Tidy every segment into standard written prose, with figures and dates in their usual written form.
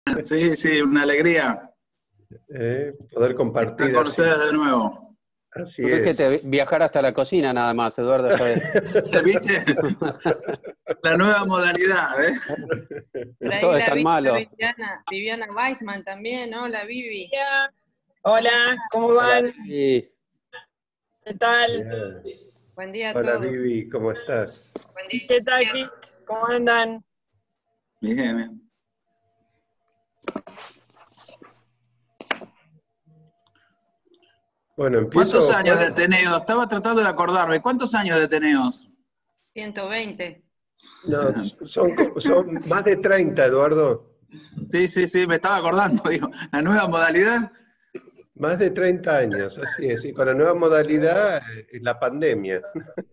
Sí, sí, una alegría Poder estar compartir con así. ustedes de nuevo. Así Yo dije es. viajar hasta la cocina nada más, Eduardo, esta vez. ¿Viste? La nueva modalidad, ¿eh? Por No ahí todo es la tan vi a malo. Viviana Weissman también, ¿no? La Vivi. Hola, ¿cómo Hola, van? Vivi. ¿Qué tal? Bien. Buen día a Hola todos. Vivi, ¿cómo estás? Buen día. ¿Qué tal, kids? ¿Cómo andan? Bien, bien. Bueno, ¿Cuántos empiezo, años de Juan. Ateneo? Estaba tratando de acordarme. ¿Cuántos años de Ateneos? 120. No, son más de 30, Eduardo. Sí, sí, sí, me estaba acordando, digo. La nueva modalidad. Más de 30 años, así es. Y con la nueva modalidad, la pandemia.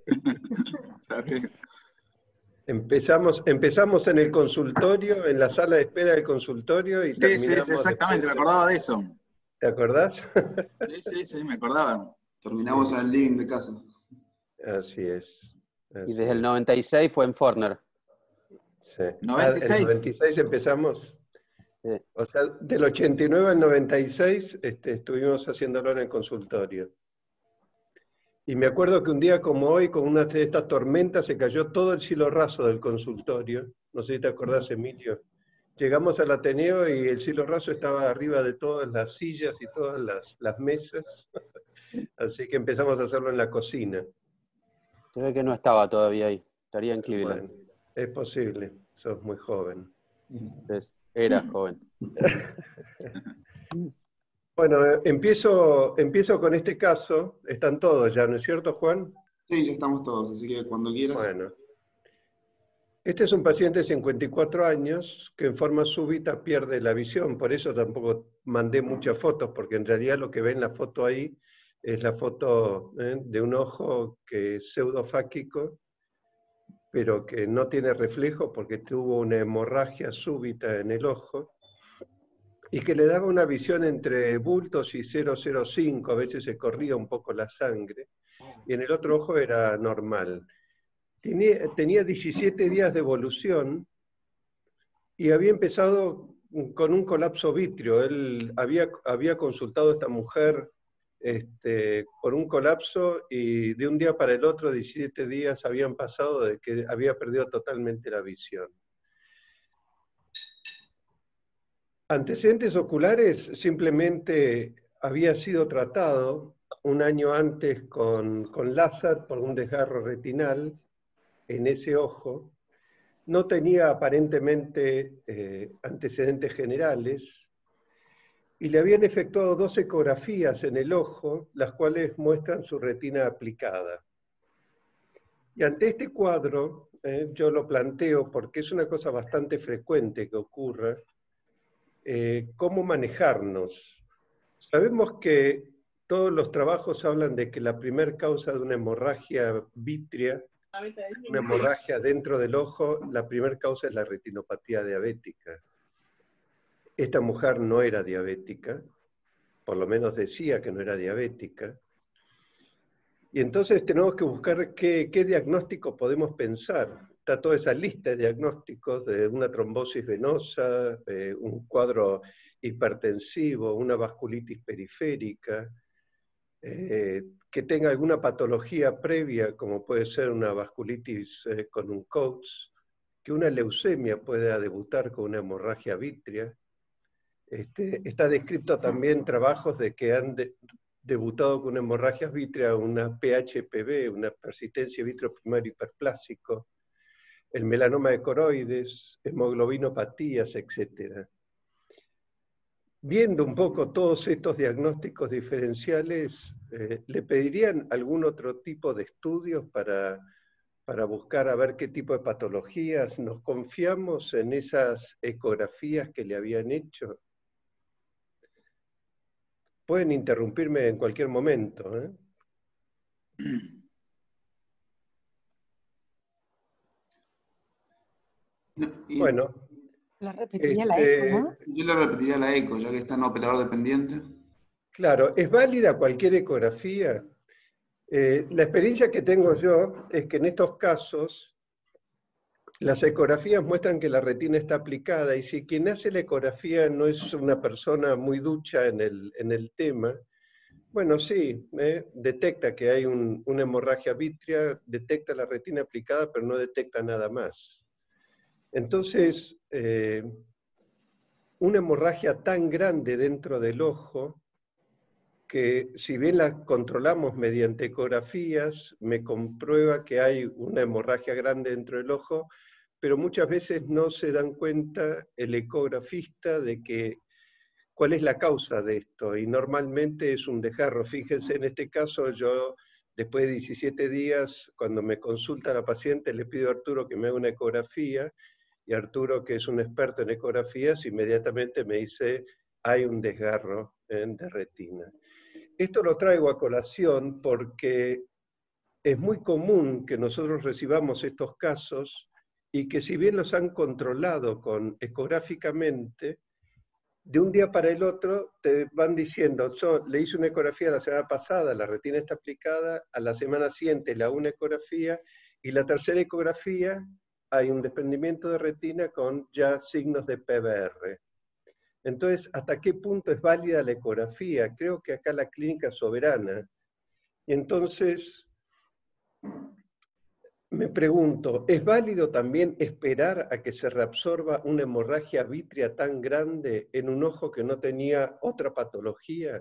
Empezamos en el consultorio, en la sala de espera del consultorio y Sí, sí, sí, terminamos después. exactamente, me acordaba de eso. ¿Te acordás? Sí, sí, sí, me acordaba. Terminamos en el living de casa. Así es. Y Así desde el es. 96 fue en Forner. Sí. En 96. 96 empezamos. Sí. O sea, del 89 al 96 estuvimos haciéndolo en el consultorio. Y me acuerdo que un día como hoy, con una de estas tormentas, se cayó todo el cielo raso del consultorio. No sé si te acordás, Emilio. Llegamos al Ateneo y el cielo raso estaba arriba de todas las sillas y todas las mesas. Así que empezamos a hacerlo en la cocina. Se ve que no estaba todavía ahí. Estaría en Cleveland. Bueno, es posible, sos muy joven. Era joven. Bueno, empiezo con este caso. Están todos ya, ¿no es cierto, Juan? Sí, ya estamos todos, así que cuando quieras. Bueno. Este es un paciente de 54 años que en forma súbita pierde la visión, por eso tampoco mandé muchas fotos, porque en realidad lo que ven la foto ahí es la foto de un ojo que es pseudofáquico, pero que no tiene reflejo porque tuvo una hemorragia súbita en el ojo, y que le daba una visión entre bultos y 0,05, a veces se corría un poco la sangre, y en el otro ojo era normal. Tenía 17 días de evolución y había empezado con un colapso vítreo. Él había consultado a esta mujer por un colapso y de un día para el otro, 17 días habían pasado de que había perdido totalmente la visión. Antecedentes oculares, simplemente había sido tratado un año antes con láser por un desgarro retinal en ese ojo. No tenía aparentemente antecedentes generales y le habían efectuado 2 ecografías en el ojo, las cuales muestran su retina aplicada. Y ante este cuadro, yo lo planteo porque es una cosa bastante frecuente que ocurra, cómo manejarnos. Sabemos que todos los trabajos hablan de que la primer causa de una hemorragia vítrea, una hemorragia dentro del ojo, la primera causa es la retinopatía diabética. Esta mujer no era diabética, por lo menos decía que no era diabética, y entonces tenemos que buscar qué diagnóstico podemos pensar. Está toda esa lista de diagnósticos de una trombosis venosa, un cuadro hipertensivo, una vasculitis periférica, que tenga alguna patología previa, como puede ser una vasculitis con un Coats, que una leucemia pueda debutar con una hemorragia vítrea. Está descrito también trabajos de que han debutado con hemorragias vítrea, una PHPV, una persistencia vítreo primario hiperplásico, el melanoma de coroides, hemoglobinopatías, etc. Viendo un poco todos estos diagnósticos diferenciales, ¿le pedirían algún otro tipo de estudios para buscar a ver qué tipo de patologías? ¿Nos confiamos en esas ecografías que le habían hecho? Pueden interrumpirme en cualquier momento, ¿eh? Bueno, La repetiría la eco, ¿no? Yo le repetiría la eco, ya que está en operador dependiente. claro, ¿es válida cualquier ecografía? La experiencia que tengo yo es que en estos casos Las ecografías muestran que la retina está aplicada y si quien hace la ecografía no es una persona muy ducha en el tema, bueno, sí, detecta que hay una hemorragia vítrea, detecta la retina aplicada, pero no detecta nada más. Entonces, una hemorragia tan grande dentro del ojo, que si bien la controlamos mediante ecografías, me comprueba que hay una hemorragia grande dentro del ojo, pero muchas veces no se dan cuenta el ecografista de que cuál es la causa de esto, y normalmente es un desgarro. Fíjense, en este caso yo, después de 17 días, cuando me consulta la paciente, le pido a Arturo que me haga una ecografía, y Arturo, que es un experto en ecografías, inmediatamente me dice, hay un desgarro de retina. Esto lo traigo a colación porque es muy común que nosotros recibamos estos casos y que si bien los han controlado ecográficamente, de un día para el otro te van diciendo, yo le hice una ecografía la semana pasada, la retina está aplicada, a la semana siguiente le hago una ecografía, y la tercera ecografía hay un desprendimiento de retina con ya signos de PBR. Entonces, ¿hasta qué punto es válida la ecografía? Creo que acá la clínica es soberana. Y entonces, me pregunto, ¿es válido también esperar a que se reabsorba una hemorragia vítrea tan grande en un ojo que no tenía otra patología?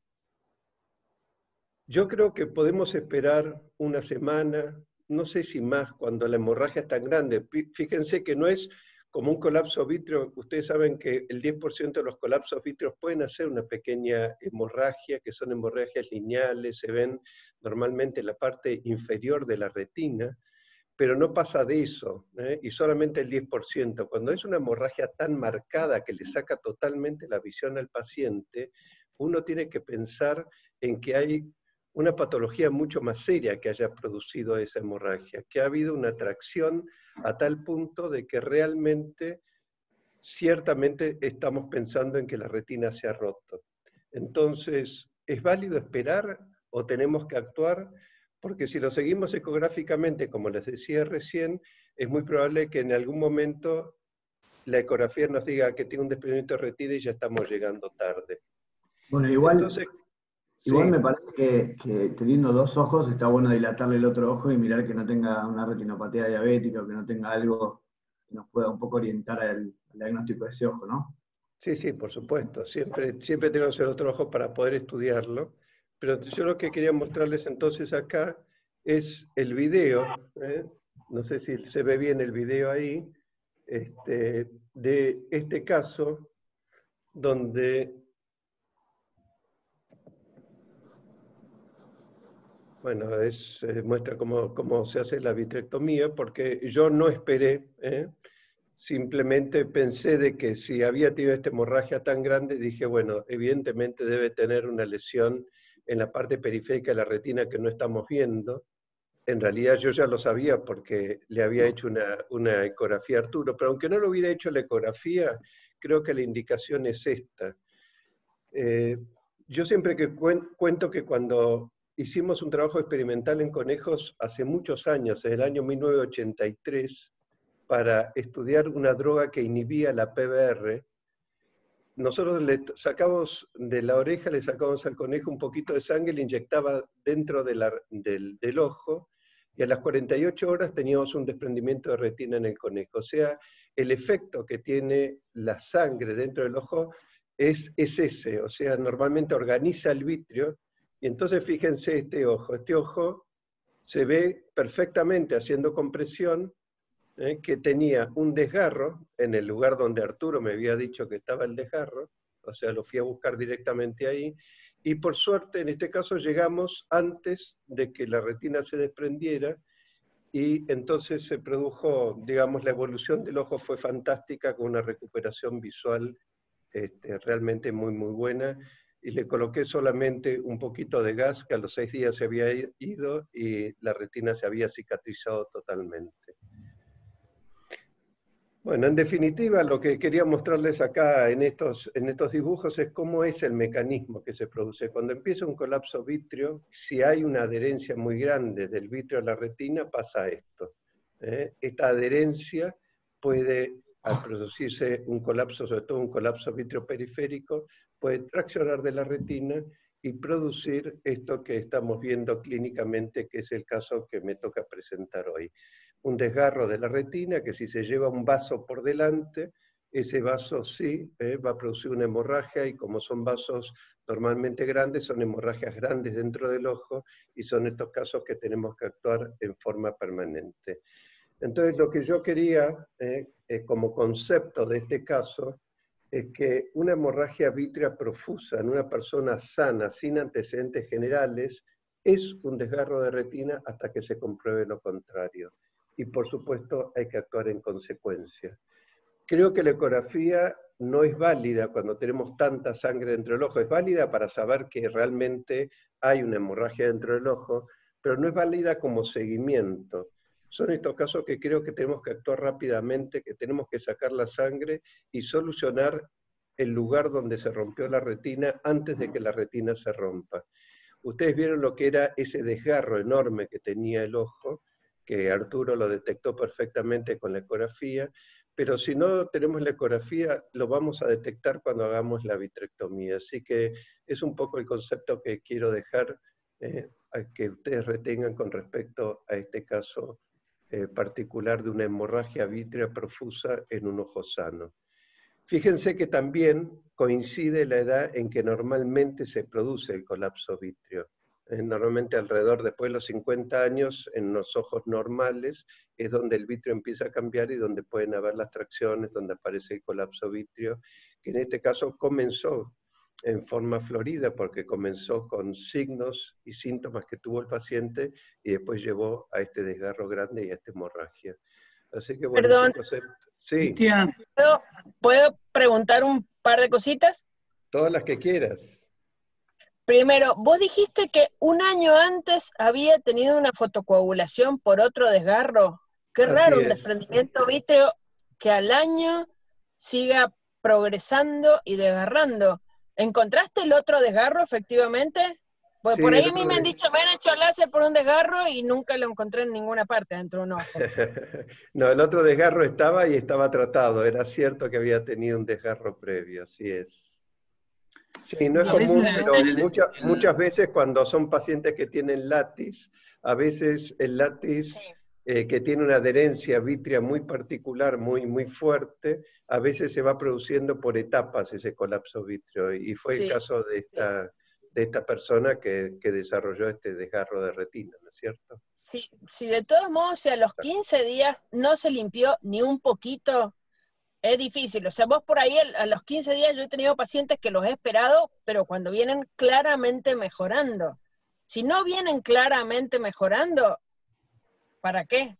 Yo creo que podemos esperar una semana, no sé si más, cuando la hemorragia es tan grande. Fíjense que no es como un colapso vítreo. Ustedes saben que el 10% de los colapsos vítreos pueden hacer una pequeña hemorragia, que son hemorragias lineales, se ven normalmente en la parte inferior de la retina, pero no pasa de eso, y solamente el 10%. Cuando es una hemorragia tan marcada que le saca totalmente la visión al paciente, uno tiene que pensar en que hay una patología mucho más seria que haya producido esa hemorragia, que ha habido una atracción a tal punto de que realmente, ciertamente estamos pensando en que la retina se ha roto. Entonces, ¿es válido esperar o tenemos que actuar? Porque si lo seguimos ecográficamente, como les decía recién, es muy probable que en algún momento la ecografía nos diga que tiene un desprendimiento de retina y ya estamos llegando tarde. Bueno, igual, entonces, igual sí. me parece que teniendo dos ojos está bueno dilatarle el otro ojo y mirar que no tenga una retinopatía diabética o que no tenga algo que nos pueda un poco orientar al diagnóstico de ese ojo, ¿no? Sí, sí, por supuesto. Siempre tenemos el otro ojo para poder estudiarlo. Pero yo lo que quería mostrarles entonces acá es el video. No sé si se ve bien el video ahí, de este caso donde, bueno, muestra cómo se hace la vitrectomía, porque yo no esperé, simplemente pensé de que si había tenido esta hemorragia tan grande, dije, bueno, evidentemente debe tener una lesión en la parte periférica de la retina que no estamos viendo. En realidad yo ya lo sabía porque le había hecho una ecografía a Arturo, pero aunque no lo hubiera hecho la ecografía, creo que la indicación es esta. Yo siempre que cuento que cuando hicimos un trabajo experimental en conejos hace muchos años, en el año 1983, para estudiar una droga que inhibía la PBR, nosotros le sacamos de la oreja, le sacamos al conejo un poquito de sangre, le inyectaba dentro del ojo, y a las 48 horas teníamos un desprendimiento de retina en el conejo. O sea, el efecto que tiene la sangre dentro del ojo es ese, o sea, normalmente organiza el vitrio, y entonces fíjense este ojo se ve perfectamente haciendo compresión, que tenía un desgarro en el lugar donde Arturo me había dicho que estaba el desgarro, o sea, lo fui a buscar directamente ahí, y por suerte en este caso llegamos antes de que la retina se desprendiera, y entonces se produjo, digamos, la evolución del ojo fue fantástica, con una recuperación visual realmente muy, muy buena, y le coloqué solamente un poquito de gas, que a los 6 días se había ido, y la retina se había cicatrizado totalmente. Bueno, en definitiva, lo que quería mostrarles acá en estos dibujos es cómo es el mecanismo que se produce. Cuando empieza un colapso vítreo, si hay una adherencia muy grande del vítreo a la retina, pasa esto. Esta adherencia puede, al producirse un colapso, sobre todo un colapso vitreoperiférico, puede traccionar de la retina y producir esto que estamos viendo clínicamente, que es el caso que me toca presentar hoy. Un desgarro de la retina que si se lleva un vaso por delante, ese vaso sí va a producir una hemorragia, y como son vasos normalmente grandes, son hemorragias grandes dentro del ojo, y son estos casos que tenemos que actuar en forma permanente. Entonces, lo que yo quería, como concepto de este caso, es que una hemorragia vítrea profusa en una persona sana, sin antecedentes generales, es un desgarro de retina hasta que se compruebe lo contrario. Y por supuesto hay que actuar en consecuencia. Creo que la ecografía no es válida cuando tenemos tanta sangre dentro del ojo. Es válida para saber que realmente hay una hemorragia dentro del ojo, pero no es válida como seguimiento. Son estos casos que creo que tenemos que actuar rápidamente, que tenemos que sacar la sangre y solucionar el lugar donde se rompió la retina antes de que la retina se rompa. Ustedes vieron lo que era ese desgarro enorme que tenía el ojo, que Arturo lo detectó perfectamente con la ecografía, pero si no tenemos la ecografía, lo vamos a detectar cuando hagamos la vitrectomía. Así que es un poco el concepto que quiero dejar a que ustedes retengan con respecto a este caso particular de una hemorragia vítrea profusa en un ojo sano. Fíjense que también coincide la edad en que normalmente se produce el colapso vítreo. Normalmente alrededor, después de los 50 años, en los ojos normales, es donde el vítreo empieza a cambiar y donde pueden haber las tracciones, donde aparece el colapso vítreo, que en este caso comenzó en forma florida, porque comenzó con signos y síntomas que tuvo el paciente y después llevó a este desgarro grande y a esta hemorragia. Así que bueno, Perdón. Sí. Cristian, ¿Puedo preguntar un par de cositas? Todas las que quieras. Primero, vos dijiste que un año antes había tenido una fotocoagulación por otro desgarro. Qué Así raro, un es. desprendimiento vítreo que al año siga progresando y desgarrando. ¿Encontraste el otro desgarro efectivamente? Porque Sí, por ahí el a mí otro me han de- dicho, me han hecho láser por un desgarro y nunca lo encontré en ninguna parte dentro de un ojo. No, el otro desgarro estaba y estaba tratado. Era cierto que había tenido un desgarro previo, así es. Sí, no es a Bien. veces común, pero en muchas veces cuando son pacientes que tienen latis, a veces el latis Sí, que tiene una adherencia vítrea muy particular, muy fuerte, a veces se va produciendo por etapas ese colapso vítreo. Y fue el sí, caso de esta persona que desarrolló este desgarro de retina, ¿no es cierto? sí, sí, de todos modos, si a los 15 días no se limpió ni un poquito, es difícil. O sea, vos por ahí a los 15 días yo he tenido pacientes que los he esperado, pero cuando vienen claramente mejorando. Si no vienen claramente mejorando, ¿para qué?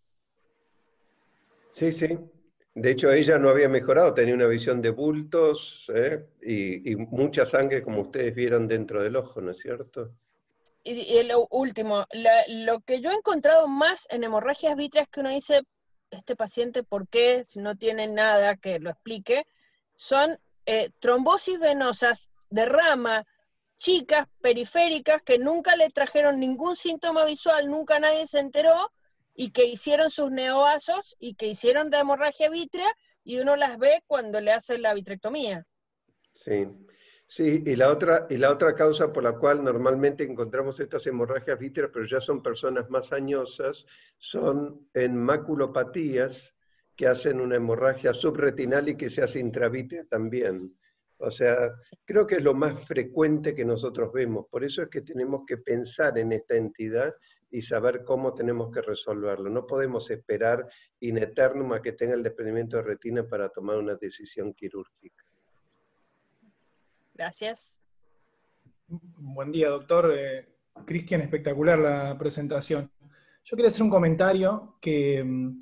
Sí, sí. De hecho, ella no había mejorado, tenía una visión de bultos y mucha sangre, como ustedes vieron dentro del ojo, ¿no es cierto? Y lo último, lo que yo he encontrado más en hemorragias vítreas que uno dice, este paciente, ¿por qué? Si no tiene nada que lo explique, son trombosis venosas de rama, chicas, periféricas, que nunca le trajeron ningún síntoma visual, nunca nadie se enteró, y que hicieron sus neovasos y que hicieron de hemorragia vítrea, y uno las ve cuando le hacen la vitrectomía. Sí. Sí, y la otra causa por la cual normalmente encontramos estas hemorragias vítreas, pero ya son personas más añosas, son en maculopatías que hacen una hemorragia subretinal y que se hace intravítrea también. O sea, creo que es lo más frecuente que nosotros vemos. Por eso es que tenemos que pensar en esta entidad y saber cómo tenemos que resolverlo. No podemos esperar in eternum a que tenga el desprendimiento de retina para tomar una decisión quirúrgica. Gracias. Buen día, doctor. Cristian, espectacular la presentación. Yo quería hacer un comentario que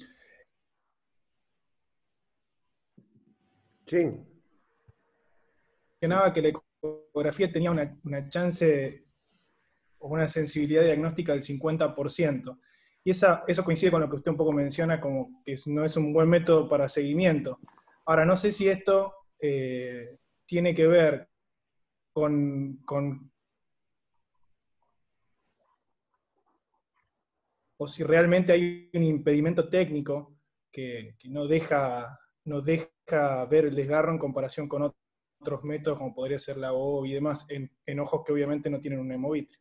Sí. mencionaba que la ecografía tenía una chance o una sensibilidad diagnóstica del 50%. Y eso coincide con lo que usted un poco menciona, como que no es un buen método para seguimiento. Ahora, no sé si esto tiene que ver con o si realmente hay un impedimento técnico que no deja ver el desgarro en comparación con otros métodos, como podría ser la OV y demás, en ojos que obviamente no tienen un hemovitrio.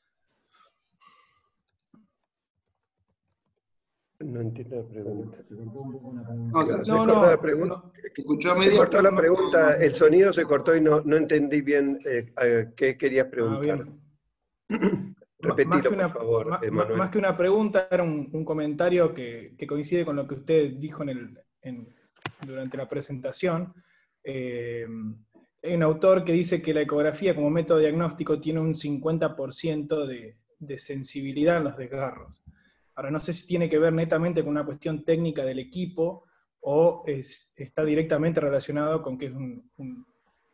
No entiendo la pregunta. No, Se se cortó la pregunta. escuchó a Se media. cortó la pregunta, el sonido se cortó y no entendí bien qué querías preguntar. Repetilo, por favor, Emanuel. Más que una pregunta, era un comentario que coincide con lo que usted dijo durante la presentación. Hay un autor que dice que la ecografía como método diagnóstico tiene un 50% de sensibilidad en los desgarros. Ahora, no sé si tiene que ver netamente con una cuestión técnica del equipo o está directamente relacionado con que es un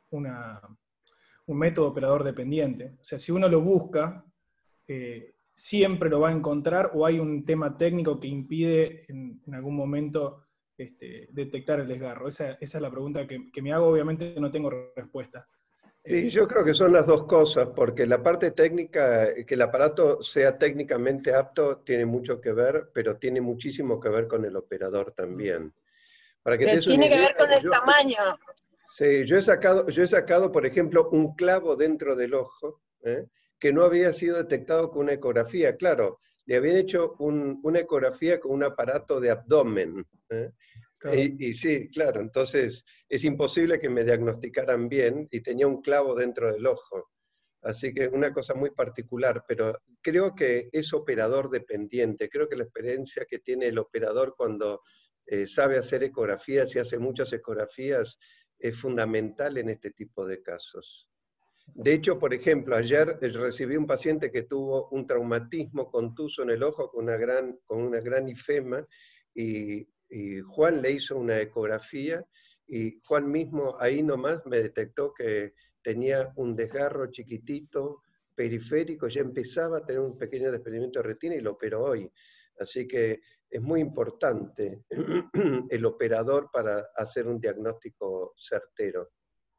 método operador dependiente. O sea, si uno lo busca, siempre lo va a encontrar, o hay un tema técnico que impide en algún momento detectar el desgarro. Esa es la pregunta que me hago, obviamente no tengo respuesta. Sí, yo creo que son las dos cosas, porque la parte técnica, que el aparato sea técnicamente apto, tiene mucho que ver, pero tiene muchísimo que ver con el operador también. Para que te des una Tiene que idea, ver con el tamaño. Sí, yo he sacado, por ejemplo, un clavo dentro del ojo, que no había sido detectado con una ecografía. Claro, le habían hecho una ecografía con un aparato de abdomen. Claro. Y sí, claro, entonces es imposible que me diagnosticaran bien y tenía un clavo dentro del ojo. Así que es una cosa muy particular, pero creo que es operador dependiente. Creo que la experiencia que tiene el operador cuando sabe hacer ecografías y hace muchas ecografías es fundamental en este tipo de casos. De hecho, por ejemplo, ayer recibí un paciente que tuvo un traumatismo contuso en el ojo con una gran ifema y Juan le hizo una ecografía y Juan mismo ahí nomás me detectó que tenía un desgarro chiquitito, periférico, ya empezaba a tener un pequeño desprendimiento de retina y lo operó hoy. Así que es muy importante el operador para hacer un diagnóstico certero.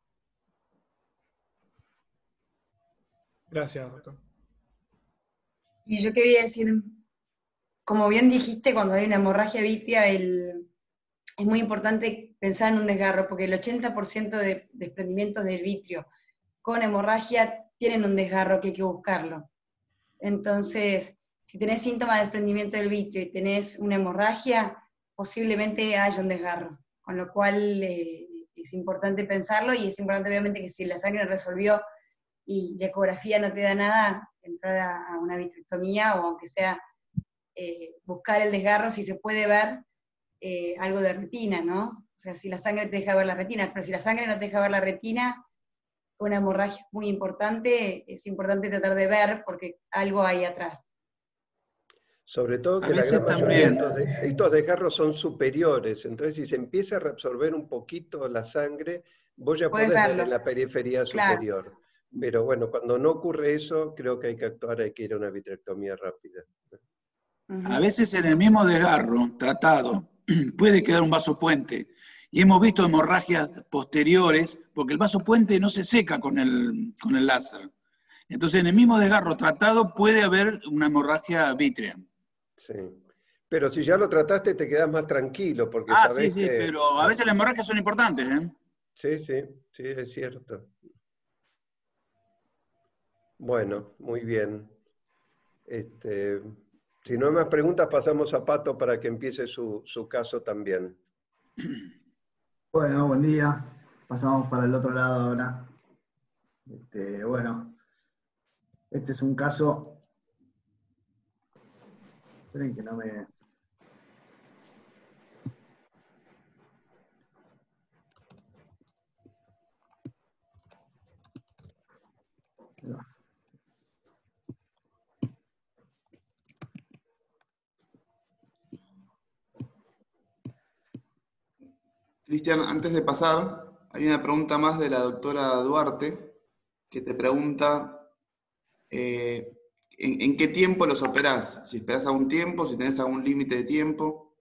Gracias, doctor. Y yo quería decir, como bien dijiste, cuando hay una hemorragia vítrea, es muy importante pensar en un desgarro, porque el 80% de desprendimientos del vitrio con hemorragia tienen un desgarro que hay que buscarlo. Entonces, si tenés síntomas de desprendimiento del vitrio y tenés una hemorragia, posiblemente haya un desgarro, con lo cual es importante pensarlo, y es importante obviamente que si la sangre resolvió y la ecografía no te da nada, entrar a una vitrectomía, o aunque sea buscar el desgarro si se puede ver algo de retina, ¿no? O sea, si la sangre te deja ver la retina, pero si la sangre no te deja ver la retina, una hemorragia es muy importante, es importante tratar de ver porque algo hay atrás. Sobre todo que la gran mayoría de estos desgarros son superiores, entonces si se empieza a reabsorber un poquito la sangre, vos ya podés ver en la periferia superior. Claro. Pero bueno, cuando no ocurre eso, creo que hay que actuar, hay que ir a una vitrectomía rápida. A veces en el mismo desgarro tratado puede quedar un vaso puente. Y hemos visto hemorragias posteriores, porque el vaso puente no se seca con el láser. Entonces en el mismo desgarro tratado puede haber una hemorragia vítrea. Sí. Pero si ya lo trataste te quedas más tranquilo, porque sabés sí, pero a veces las hemorragias son importantes, ¿eh? Sí, es cierto. Bueno, muy bien. Si no hay más preguntas, pasamos a Pato para que empiece su caso también. Bueno, buen día. Pasamos para el otro lado ahora. Bueno, este es un caso... Esperen que no me... Cristian, antes de pasar, hay una pregunta más de la doctora Duarte, que te pregunta ¿en qué tiempo los operás? Si esperás algún tiempo, si tenés algún límite de tiempo.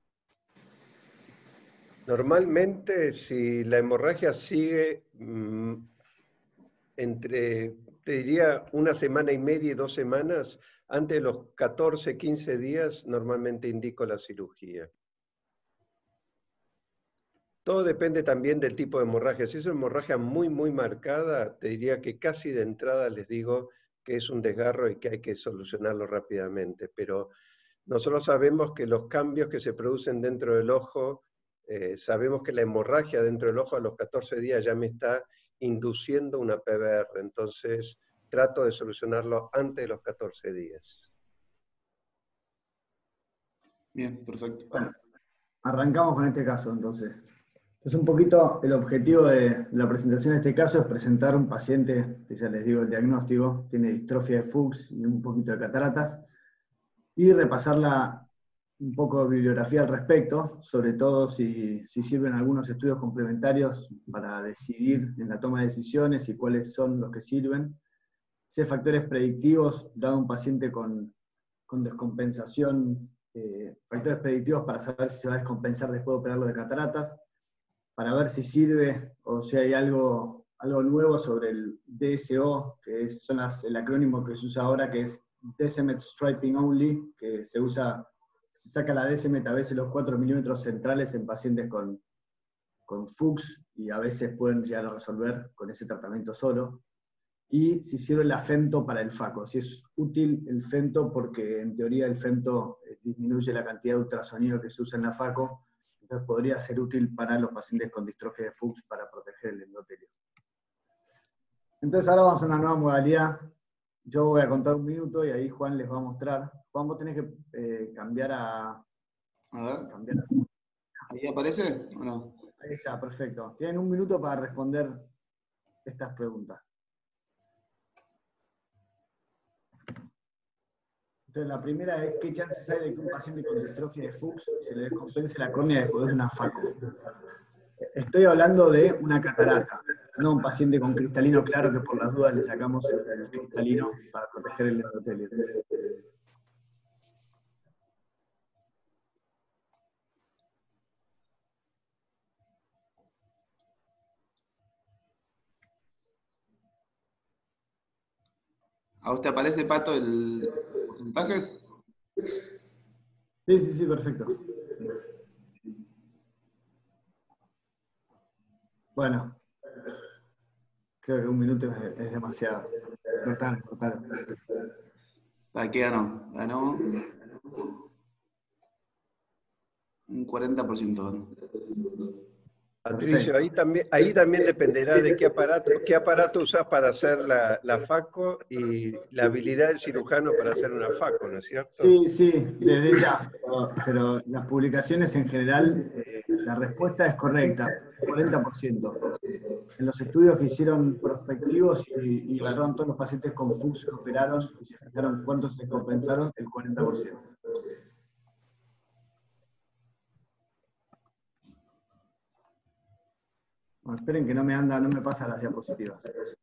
Normalmente, si la hemorragia sigue te diría 1 semana y media y 2 semanas, antes de los 14, 15 días, normalmente indico la cirugía. Todo depende también del tipo de hemorragia. Si es una hemorragia muy, muy marcada, te diría que casi de entrada les digo que es un desgarro y que hay que solucionarlo rápidamente. Pero nosotros sabemos que los cambios que se producen dentro del ojo, sabemos que la hemorragia dentro del ojo a los 14 días ya me está induciendo una PBR. Entonces, trato de solucionarlo antes de los 14 días. Bien, perfecto. Bueno, arrancamos con este caso entonces. Entonces un poquito el objetivo de la presentación de este caso es presentar un paciente, que ya les digo el diagnóstico, tiene distrofia de Fuchs y un poquito de cataratas, y repasar un poco de bibliografía al respecto, sobre todo si sirven algunos estudios complementarios para decidir en la toma de decisiones y cuáles son los que sirven. Si hay factores predictivos, dado un paciente con descompensación, factores predictivos para saber si se va a descompensar después de operarlo de cataratas, para ver si sirve o si hay algo nuevo sobre el DSO, que es el acrónimo que se usa ahora, que es Decimet Striping Only, que se saca la Decimet a veces los 4 milímetros centrales en pacientes con Fuchs, y a veces pueden llegar a resolver con ese tratamiento solo. Y si sirve la femto para el FACO, si es útil el femto, porque en teoría el femto disminuye la cantidad de ultrasonido que se usa en la FACO, entonces podría ser útil para los pacientes con distrofia de Fuchs para proteger el endotelio. Entonces ahora vamos a una nueva modalidad. Yo voy a contar 1 minuto y ahí Juan les va a mostrar. Juan, vos tenés que cambiar a... A ver. ¿Ahí aparece o no? Ahí está, perfecto. Tienen 1 minuto para responder estas preguntas. Entonces la primera es, ¿qué chances hay de que un paciente con distrofia de Fuchs se le descompense la córnea después de una FACO? Estoy hablando de una catarata, no un paciente con cristalino claro que por las dudas le sacamos el cristalino para proteger el endotelio. ¿A usted aparece, Pato, el porcentajes? Sí, perfecto. Bueno, creo que 1 minuto es demasiado. Cortar. ¿Para qué ganó? Ganó un 40%. Ganó. Patricio, ahí también dependerá de qué aparato usás para hacer la FACO y la habilidad del cirujano para hacer una FACO, ¿no es cierto? Sí, desde ya. Pero las publicaciones en general, la respuesta es correcta, 40%. En los estudios que hicieron prospectivos y evaluaron todos los pacientes con Fuchs que operaron y se fijaron cuántos se compensaron, el 40%. Bueno, esperen que no me pasa las diapositivas.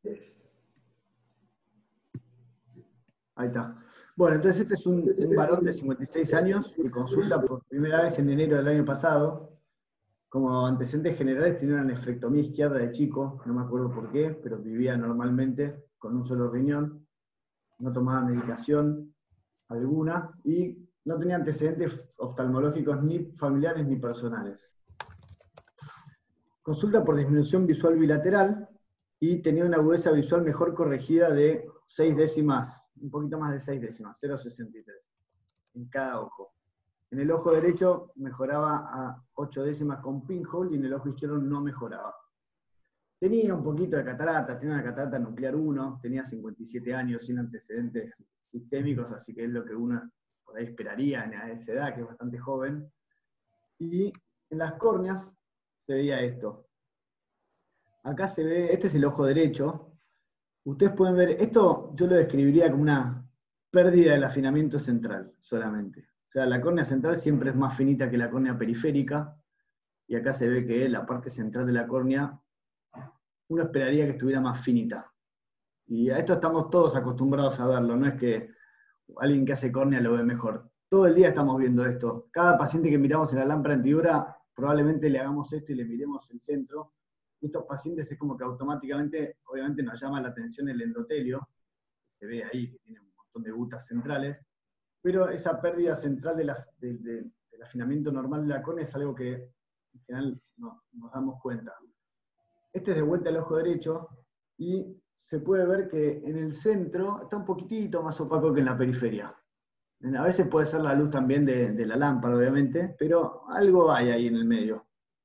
Ahí está. Bueno, entonces este es un varón de 56 años que consulta por primera vez en enero del año pasado. Como antecedentes generales tenía una nefrectomía izquierda de chico, no me acuerdo por qué, pero vivía normalmente con un solo riñón, no tomaba medicación alguna y no tenía antecedentes oftalmológicos ni familiares ni personales. Consulta por disminución visual bilateral y tenía una agudeza visual mejor corregida de 6 décimas, un poquito más de 6 décimas, 0,63 en cada ojo. En el ojo derecho mejoraba a 8 décimas con pinhole y en el ojo izquierdo no mejoraba. Tenía un poquito de catarata, tenía una catarata nuclear 1, tenía 57 años sin antecedentes sistémicos, así que es lo que uno por ahí esperaría a esa edad, que es bastante joven. Y en las córneas se veía esto. Acá se ve, este es el ojo derecho. Ustedes pueden ver, esto yo lo describiría como una pérdida del afinamiento central solamente. O sea, la córnea central siempre es más finita que la córnea periférica, y acá se ve que la parte central de la córnea, uno esperaría que estuviera más finita. Y a esto estamos todos acostumbrados a verlo, no es que alguien que hace córnea lo ve mejor. Todo el día estamos viendo esto. Cada paciente que miramos en la lámpara antiura, probablemente le hagamos esto y le miremos el centro, estos pacientes es como que automáticamente, obviamente nos llama la atención el endotelio, se ve ahí que tiene un montón de gutas centrales, pero esa pérdida central del afinamiento normal de la córnea es algo que en general no nos damos cuenta. Este es de vuelta al ojo derecho, y se puede ver que en el centro está un poquitito más opaco que en la periferia. A veces puede ser la luz también de la lámpara, obviamente, pero algo hay ahí en el medio.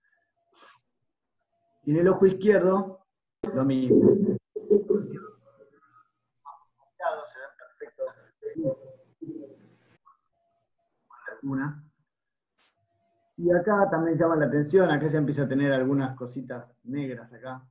Y en el ojo izquierdo, lo mismo. Se ven perfectos. Y acá también llama la atención, acá ya empieza a tener algunas cositas negras acá.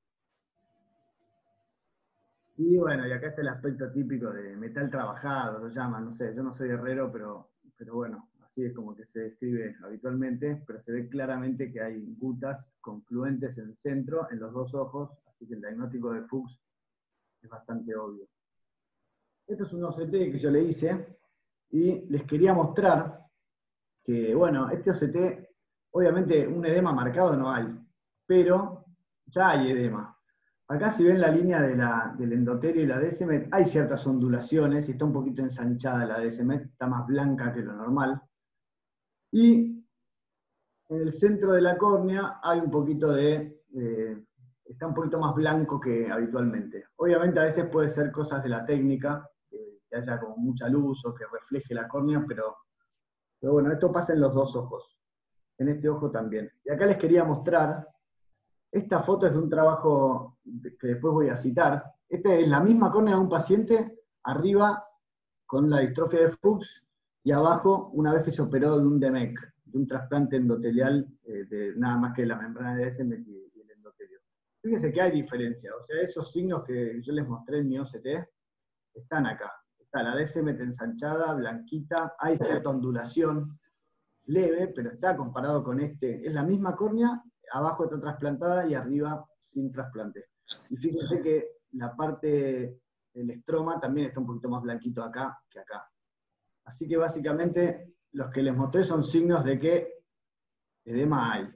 Y bueno, y acá está el aspecto típico de metal trabajado, lo llaman, no sé, yo no soy herrero, pero bueno, así es como que se describe habitualmente, pero se ve claramente que hay gutas confluentes en el centro, en los dos ojos, así que el diagnóstico de Fuchs es bastante obvio. Esto es un OCT que yo le hice, y les quería mostrar que, bueno, este OCT, obviamente un edema marcado no hay, pero ya hay edema. Acá si ven la línea del endotelio y la DSMET, hay ciertas ondulaciones, y está un poquito ensanchada la DSMET, está más blanca que lo normal. Y en el centro de la córnea hay un poquito está un poquito más blanco que habitualmente. Obviamente a veces puede ser cosas de la técnica, que haya como mucha luz o que refleje la córnea, pero bueno, esto pasa en los dos ojos. En este ojo también. Y acá les quería mostrar. Esta foto es de un trabajo que después voy a citar. Esta es la misma córnea de un paciente, arriba con la distrofia de Fuchs, y abajo una vez que se operó de un DMEC, de un trasplante endotelial, de nada más que la membrana de DSMET y el endotelio. Fíjense que hay diferencia, o sea, esos signos que yo les mostré en mi OCT, están acá. Está la DSMET ensanchada, blanquita, hay cierta ondulación, leve, pero está comparado con es la misma córnea, abajo está trasplantada y arriba sin trasplante. Y fíjense que la parte del estroma también está un poquito más blanquito acá que acá. Así que básicamente los que les mostré son signos de que edema hay.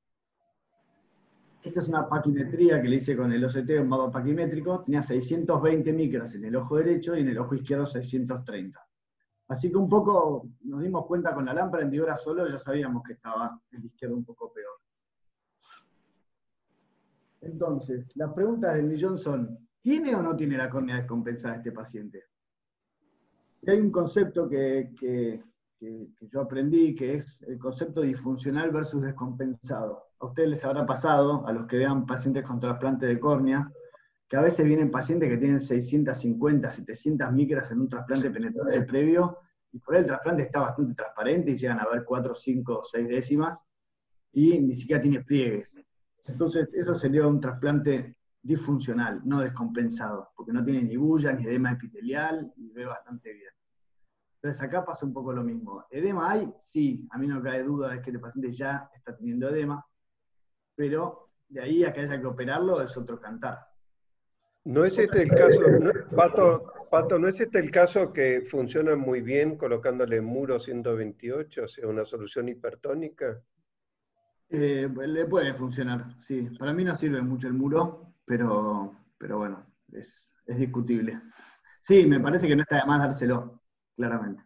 Esta es una paquimetría que le hice con el OCT, un mapa paquimétrico, tenía 620 micras en el ojo derecho y en el ojo izquierdo 630. Así que un poco nos dimos cuenta con la lámpara, en Diora solo ya sabíamos que estaba el izquierdo un poco peor. Entonces, las preguntas del millón son, ¿tiene o no tiene la córnea descompensada este paciente? Y hay un concepto que yo aprendí, que es el concepto disfuncional versus descompensado. A ustedes les habrá pasado, a los que vean pacientes con trasplante de córnea, que a veces vienen pacientes que tienen 650, 700 micras en un trasplante penetrante previo, y por ahí el trasplante está bastante transparente y llegan a ver 4, 5, 6 décimas, y ni siquiera tiene pliegues. Entonces, eso sería un trasplante disfuncional, no descompensado, porque no tiene ni bulla, ni edema epitelial, y ve bastante bien. Entonces, acá pasa un poco lo mismo. ¿Edema hay? Sí, a mí no cabe duda de que el paciente ya está teniendo edema, pero de ahí a que haya que operarlo es otro cantar. ¿No es este el caso, Pato, ¿no es este el caso que funciona muy bien colocándole muro 128, o sea, una solución hipertónica? Le puede funcionar, sí. Para mí no sirve mucho el muro, pero bueno, es discutible. Sí, me parece que no está de más dárselo, claramente.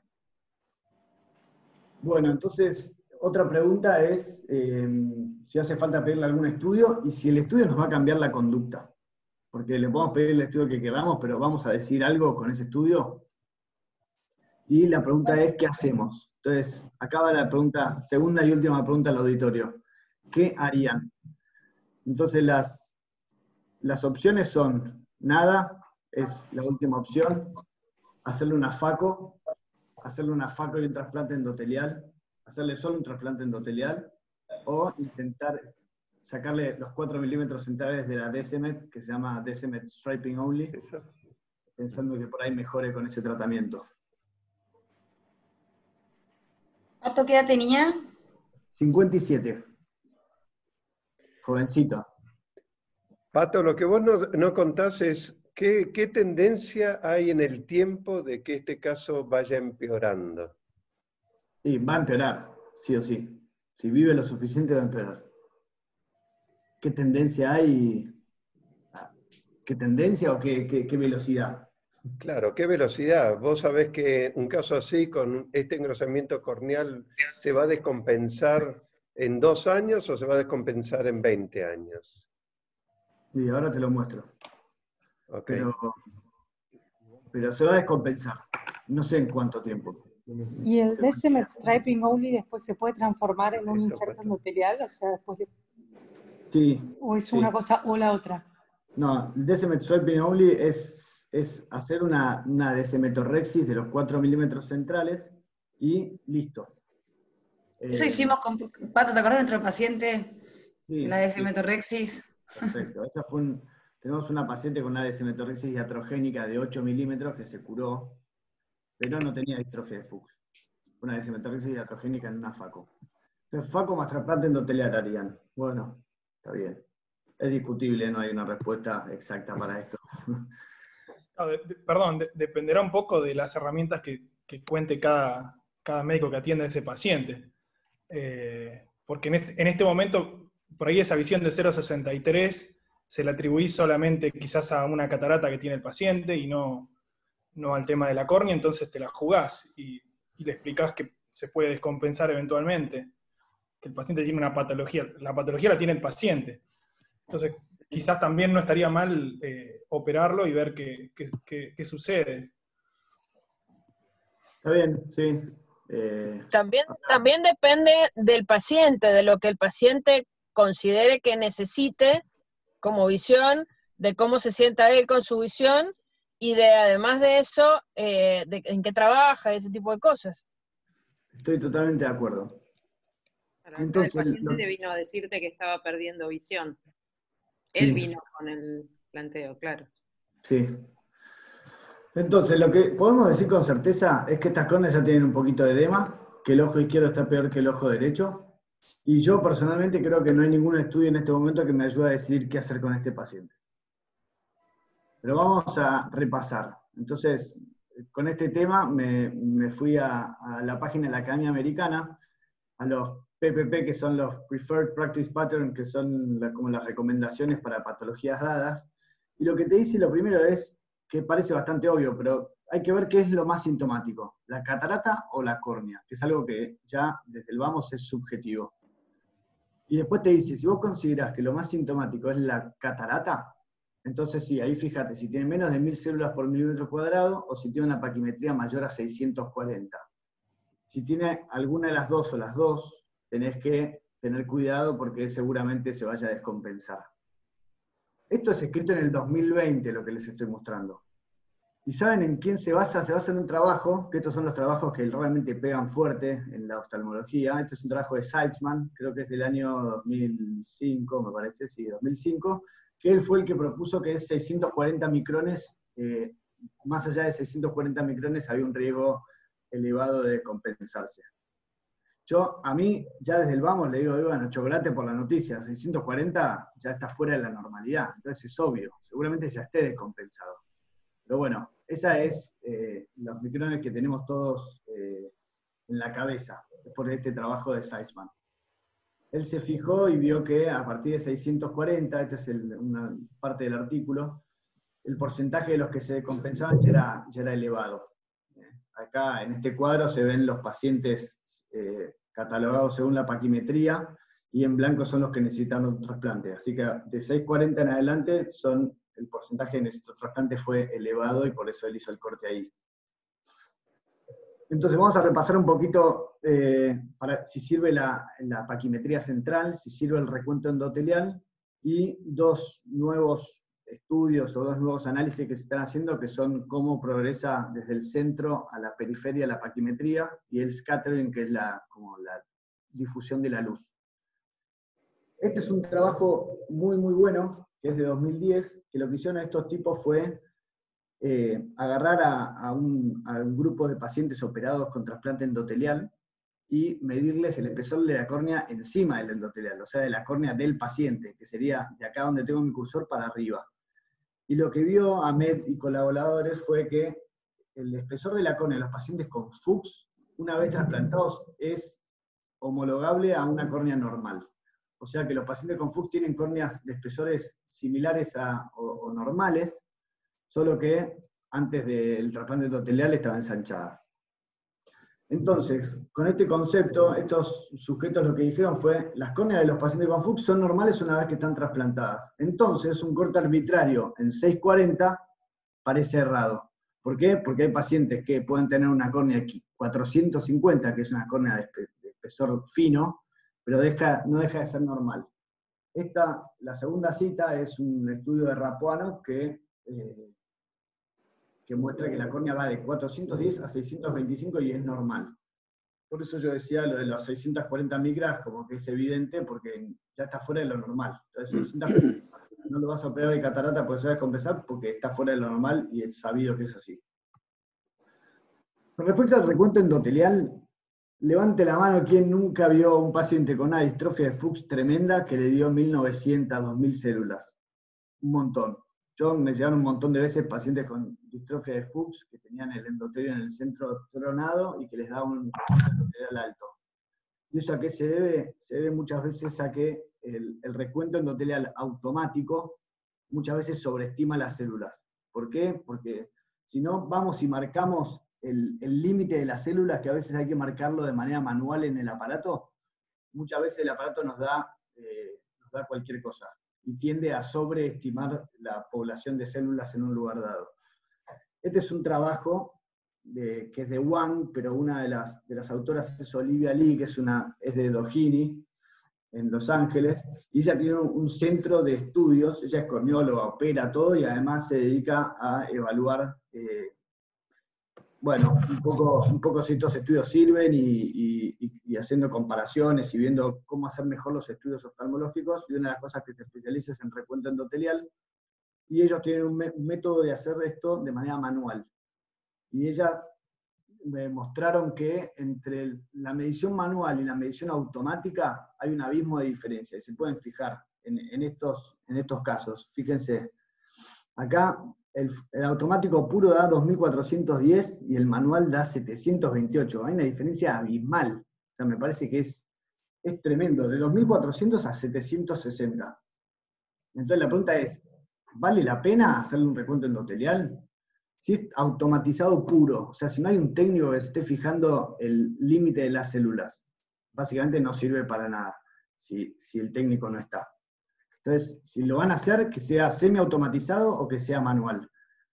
Bueno, entonces, otra pregunta es si hace falta pedirle algún estudio y si el estudio nos va a cambiar la conducta. Porque le podemos pedir el estudio que queramos, pero vamos a decir algo con ese estudio. Y la pregunta es, ¿qué hacemos? Entonces, acá va la pregunta, segunda y última pregunta al auditorio. ¿Qué harían? Entonces las opciones son, nada, es la última opción, hacerle una FACO y un trasplante endotelial, hacerle solo un trasplante endotelial, o intentar sacarle los 4 milímetros centrales de la DSMET, que se llama DSMET Striping Only, pensando que por ahí mejore con ese tratamiento. ¿Pato qué edad tenía? 57. Jovencito. Pato, lo que vos no contás es qué tendencia hay en el tiempo de que este caso vaya empeorando. Sí, va a empeorar, sí o sí. Si vive lo suficiente va a empeorar. qué tendencia hay, qué tendencia o qué velocidad. Claro, qué velocidad. Vos sabés que un caso así, con este engrosamiento corneal, ¿se va a descompensar en 2 años o se va a descompensar en 20 años? Y ahora te lo muestro. Okay. Pero se va a descompensar. No sé en cuánto tiempo. ¿Y el Decimet Striping Only después se puede transformar en un injerto endotelial? O sea, después de... Sí. ¿O es sí. una cosa o la otra? No, el Decimet Striping Only es hacer una decimetorrexis de los 4 milímetros centrales y listo. Eso hicimos con Pato, ¿te acordás de nuestro paciente? Sí, La decimetorrexis. Perfecto. Esa fue tenemos una paciente con una decimetorrexis iatrogénica de 8 milímetros que se curó, pero no tenía distrofia de Fuchs. Una decimetorrexis iatrogénica en una FACO. Entonces, FACO más trasplante endotelial harían. Bueno, está bien. Es discutible, no hay una respuesta exacta para esto. Perdón, dependerá un poco de las herramientas que cuente cada médico que atiende a ese paciente. Porque en este momento, por ahí esa visión de 0,63 se la atribuís solamente quizás a una catarata que tiene el paciente y no al tema de la córnea, entonces te la jugás y le explicás que se puede descompensar eventualmente, que el paciente tiene una patología, la patología la tiene el paciente. Entonces, quizás también no estaría mal operarlo y ver qué sucede. Está bien, sí. También depende del paciente, de lo que el paciente considere que necesite como visión, de cómo se sienta él con su visión, y además de eso, en qué trabaja, ese tipo de cosas. Estoy totalmente de acuerdo. Pero acá Entonces, el paciente te vino a decirte que estaba perdiendo visión. Sí. Él vino con el planteo, claro. Sí. Entonces, lo que podemos decir con certeza es que estas córneas ya tienen un poquito de edema, que el ojo izquierdo está peor que el ojo derecho, y yo personalmente creo que no hay ningún estudio en este momento que me ayude a decidir qué hacer con este paciente. Pero vamos a repasar. Entonces, con este tema me fui a la página de la Academia Americana, a los PPP, que son los Preferred Practice Patterns, que son como las recomendaciones para patologías dadas, y lo que te dice lo primero es, que parece bastante obvio, pero hay que ver qué es lo más sintomático, la catarata o la córnea, que es algo que ya desde el vamos es subjetivo. Y después te dice, si vos considerás que lo más sintomático es la catarata, entonces sí, ahí fíjate, si tiene menos de 1000 células por milímetro cuadrado, o si tiene una paquimetría mayor a 640. Si tiene alguna de las dos o las dos, tenés que tener cuidado porque seguramente se vaya a descompensar. Esto es escrito en el 2020, lo que les estoy mostrando. ¿Y saben en quién se basa? Se basa en un trabajo, que estos son los trabajos que realmente pegan fuerte en la oftalmología. Este es un trabajo de Saltzman, creo que es del año 2005, me parece, sí, 2005, que él fue el que propuso que es 640 micrones, más allá de 640 micrones había un riesgo elevado de compensarse. A mí, ya desde el vamos, le digo, bueno, chocolate por la noticia, 640 ya está fuera de la normalidad, entonces es obvio, seguramente ya esté descompensado. Pero bueno, esa es los micrones que tenemos todos en la cabeza, por este trabajo de Saltzman. Él se fijó y vio que a partir de 640, esta es una parte del artículo, el porcentaje de los que se compensaban ya era elevado. Acá en este cuadro se ven los pacientes catalogados según la paquimetría, y en blanco son los que necesitan un trasplante. Así que de 640 en adelante el porcentaje de necesito trasplante fue elevado y por eso él hizo el corte ahí. Entonces vamos a repasar un poquito si sirve la paquimetría central, si sirve el recuento endotelial, y dos nuevos estudios o dos nuevos análisis que se están haciendo, que son cómo progresa desde el centro a la periferia la paquimetría, y el scattering, que es como la difusión de la luz. Este es un trabajo muy, muy bueno, que es de 2010, que lo que hicieron estos tipos fue agarrar a un grupo de pacientes operados con trasplante endotelial y medirles el espesor de la córnea encima del endotelial, o sea, de la córnea del paciente, que sería de acá donde tengo mi cursor para arriba. Y lo que vio Ahmed y colaboradores fue que el espesor de la córnea de los pacientes con Fuchs, una vez trasplantados, es homologable a una córnea normal. o sea que los pacientes con Fuchs tienen córneas de espesores similares o normales, solo que antes del trasplante endotelial estaba ensanchada. Entonces, con este concepto, estos sujetos lo que dijeron fue, las córneas de los pacientes con Fuchs son normales una vez que están trasplantadas. Entonces, un corte arbitrario en 640 parece errado. ¿Por qué? Porque hay pacientes que pueden tener una córnea 450, que es una córnea de espesor fino, pero no deja de ser normal. La segunda cita es un estudio de Rapuano que muestra que la córnea va de 410 a 625 y es normal. Por eso yo decía lo de los 640 micras, como que es evidente, porque ya está fuera de lo normal. Entonces, 640 no lo vas a operar de catarata porque se va a descompensar, porque está fuera de lo normal y es sabido que es así. Con respecto al recuento endotelial, levante la mano quien nunca vio un paciente con una distrofia de Fuchs tremenda que le dio 1900, 2000 células. Un montón. Me llegaron un montón de veces pacientes con distrofia de Fuchs que tenían el endotelio en el centro tronado y que les daba un endotelial alto. ¿Y eso a qué se debe? Se debe muchas veces a que el recuento endotelial automático muchas veces sobreestima las células. ¿Por qué? Porque si no vamos y marcamos el límite de las células, que a veces hay que marcarlo de manera manual en el aparato, muchas veces el aparato nos da cualquier cosa y tiende a sobreestimar la población de células en un lugar dado. Este es un trabajo que es de Wang, pero una de las autoras es Olivia Lee, que es de Doheny, en Los Ángeles, y ella tiene un centro de estudios, ella es corneóloga, opera todo, y además se dedica a evaluar, un poco si estos estudios sirven, y haciendo comparaciones, y viendo cómo hacer mejor los estudios oftalmológicos, y una de las cosas que se especializa es en recuento endotelial, y ellos tienen un método de hacer esto de manera manual. Y ella me mostraron que entre la medición manual y la medición automática hay un abismo de diferencia, y se pueden fijar en estos casos. Fíjense, acá el automático puro da 2410 y el manual da 728. Hay una diferencia abismal. O sea, me parece que es tremendo, de 2400 a 760. Entonces la pregunta es, ¿vale la pena hacerle un recuento endotelial? Si es automatizado puro, o sea, si no hay un técnico que se esté fijando el límite de las células, básicamente no sirve para nada, si el técnico no está. Entonces, si lo van a hacer, que sea semiautomatizado o que sea manual.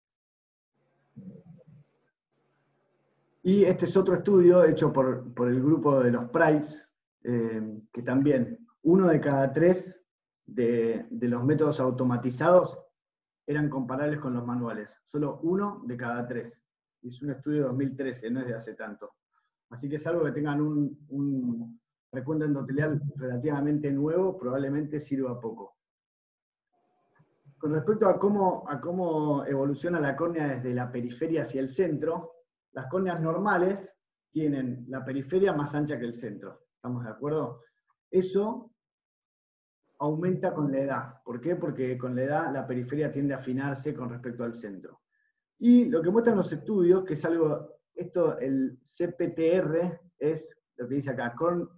Y este es otro estudio hecho por el grupo de los Price, que también 1 de cada 3 de los métodos automatizados eran comparables con los manuales. Solo 1 de cada 3. Y es un estudio de 2013, no es de hace tanto. Así que salvo que tengan un recuento endotelial relativamente nuevo, probablemente sirva poco. Con respecto a cómo evoluciona la córnea desde la periferia hacia el centro, las córneas normales tienen la periferia más ancha que el centro. ¿Estamos de acuerdo? Eso aumenta con la edad. ¿Por qué? Porque con la edad la periferia tiende a afinarse con respecto al centro. Y lo que muestran los estudios, que es algo, el CPTR es lo que dice acá,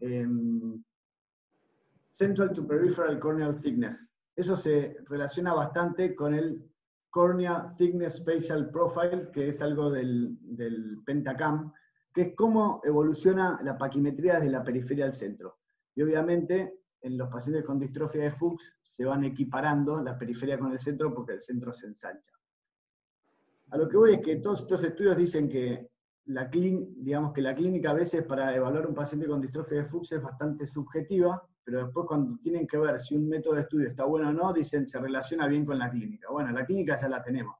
Central to Peripheral Corneal Thickness. Eso se relaciona bastante con el Cornea Thickness Spatial Profile, que es algo del Pentacam, que es cómo evoluciona la paquimetría desde la periferia al centro. Y obviamente, en los pacientes con distrofia de Fuchs se van equiparando la periferia con el centro porque el centro se ensancha. A lo que voy es que todos estos estudios dicen que la clínica a veces para evaluar un paciente con distrofia de Fuchs es bastante subjetiva, pero después cuando tienen que ver si un método de estudio está bueno o no, dicen se relaciona bien con la clínica. Bueno, la clínica ya la tenemos.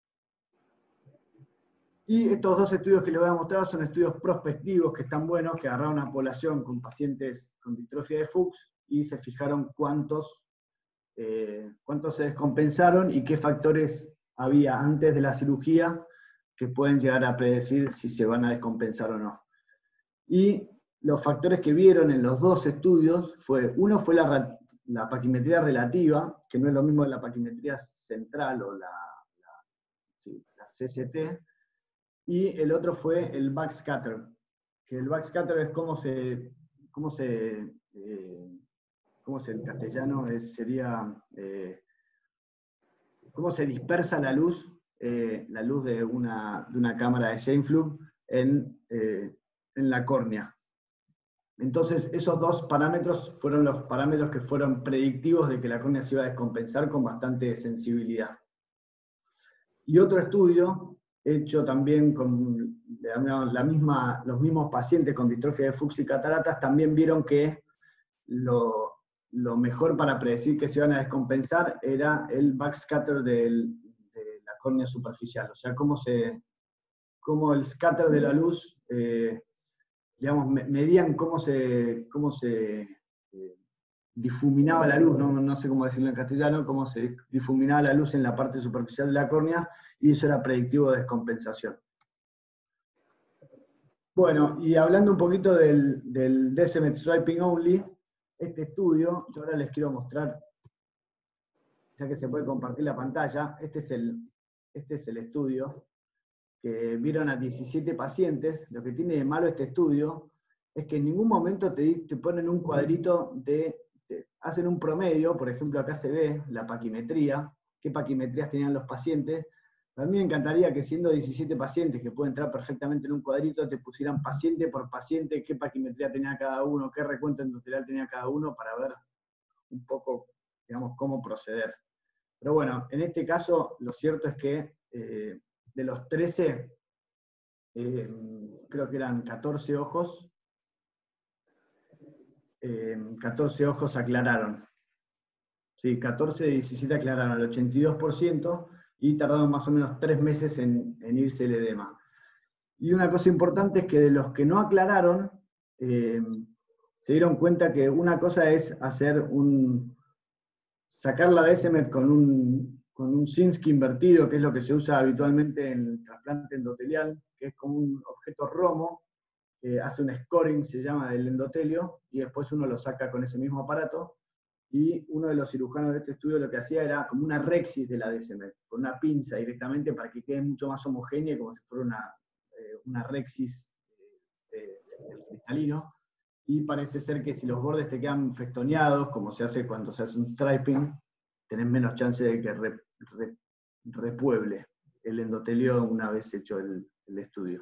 Y estos dos estudios que les voy a mostrar son estudios prospectivos que están buenos, que agarraron una población con pacientes con distrofia de Fuchs y se fijaron cuántos se descompensaron y qué factores había antes de la cirugía que pueden llegar a predecir si se van a descompensar o no. Y los factores que vieron en los dos estudios uno fue la paquimetría relativa, que no es lo mismo que la paquimetría central o la CCT, y el otro fue el backscatter, que el backscatter es cómo se ¿cómo es el castellano? Sería, ¿cómo se dispersa la luz de una cámara de Scheimpflug en la córnea? Entonces, esos dos parámetros fueron los parámetros que fueron predictivos de que la córnea se iba a descompensar con bastante sensibilidad. Y otro estudio, hecho también con los mismos pacientes con distrofia de Fuchs y cataratas, también vieron que lo mejor para predecir que se iban a descompensar era el backscatter de la córnea superficial, o sea, cómo el scatter de la luz, digamos, medían cómo se difuminaba la luz, no sé cómo decirlo en castellano, cómo se difuminaba la luz en la parte superficial de la córnea, y eso era predictivo de descompensación. Bueno, y hablando un poquito del Decimet Striping Only, este estudio, yo ahora les quiero mostrar, ya que se puede compartir la pantalla, este es el estudio, que vieron a 17 pacientes. Lo que tiene de malo este estudio es que en ningún momento te ponen un cuadrito hacen un promedio, por ejemplo acá se ve la paquimetría, qué paquimetrías tenían los pacientes. A mí me encantaría que siendo 17 pacientes que pueden entrar perfectamente en un cuadrito, te pusieran paciente por paciente qué paquimetría tenía cada uno, qué recuento endotelial tenía cada uno, para ver un poco, digamos, cómo proceder. Pero bueno, en este caso lo cierto es que de los 13, creo que eran 14 ojos, 14 ojos aclararon. Sí, 14 de 17 aclararon, el 82%, y tardaron más o menos 3 meses en irse el edema. Y una cosa importante es que de los que no aclararon, se dieron cuenta que una cosa es sacar la Decimet con un Sinski invertido, que es lo que se usa habitualmente en el trasplante endotelial, que es como un objeto romo, hace un scoring, se llama, del endotelio, y después uno lo saca con ese mismo aparato. Y uno de los cirujanos de este estudio lo que hacía era como una rexis de la Decimet, con una pinza directamente para que quede mucho más homogénea, como si fuera una rexis del cristalino. Y parece ser que si los bordes te quedan festoneados, como se hace cuando se hace un striping, tenés menos chance de que repueble el endotelio una vez hecho el estudio.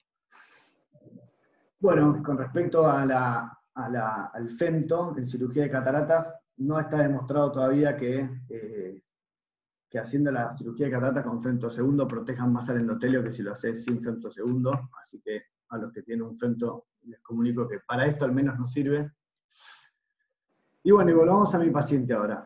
Bueno, con respecto al femto, en cirugía de cataratas, no está demostrado todavía que haciendo la cirugía de cataratas con femto segundo protejan más al endotelio que si lo haces sin femto segundo, así que a los que tienen un femto les comunico que para esto al menos no sirve. Y bueno, y volvamos a mi paciente ahora.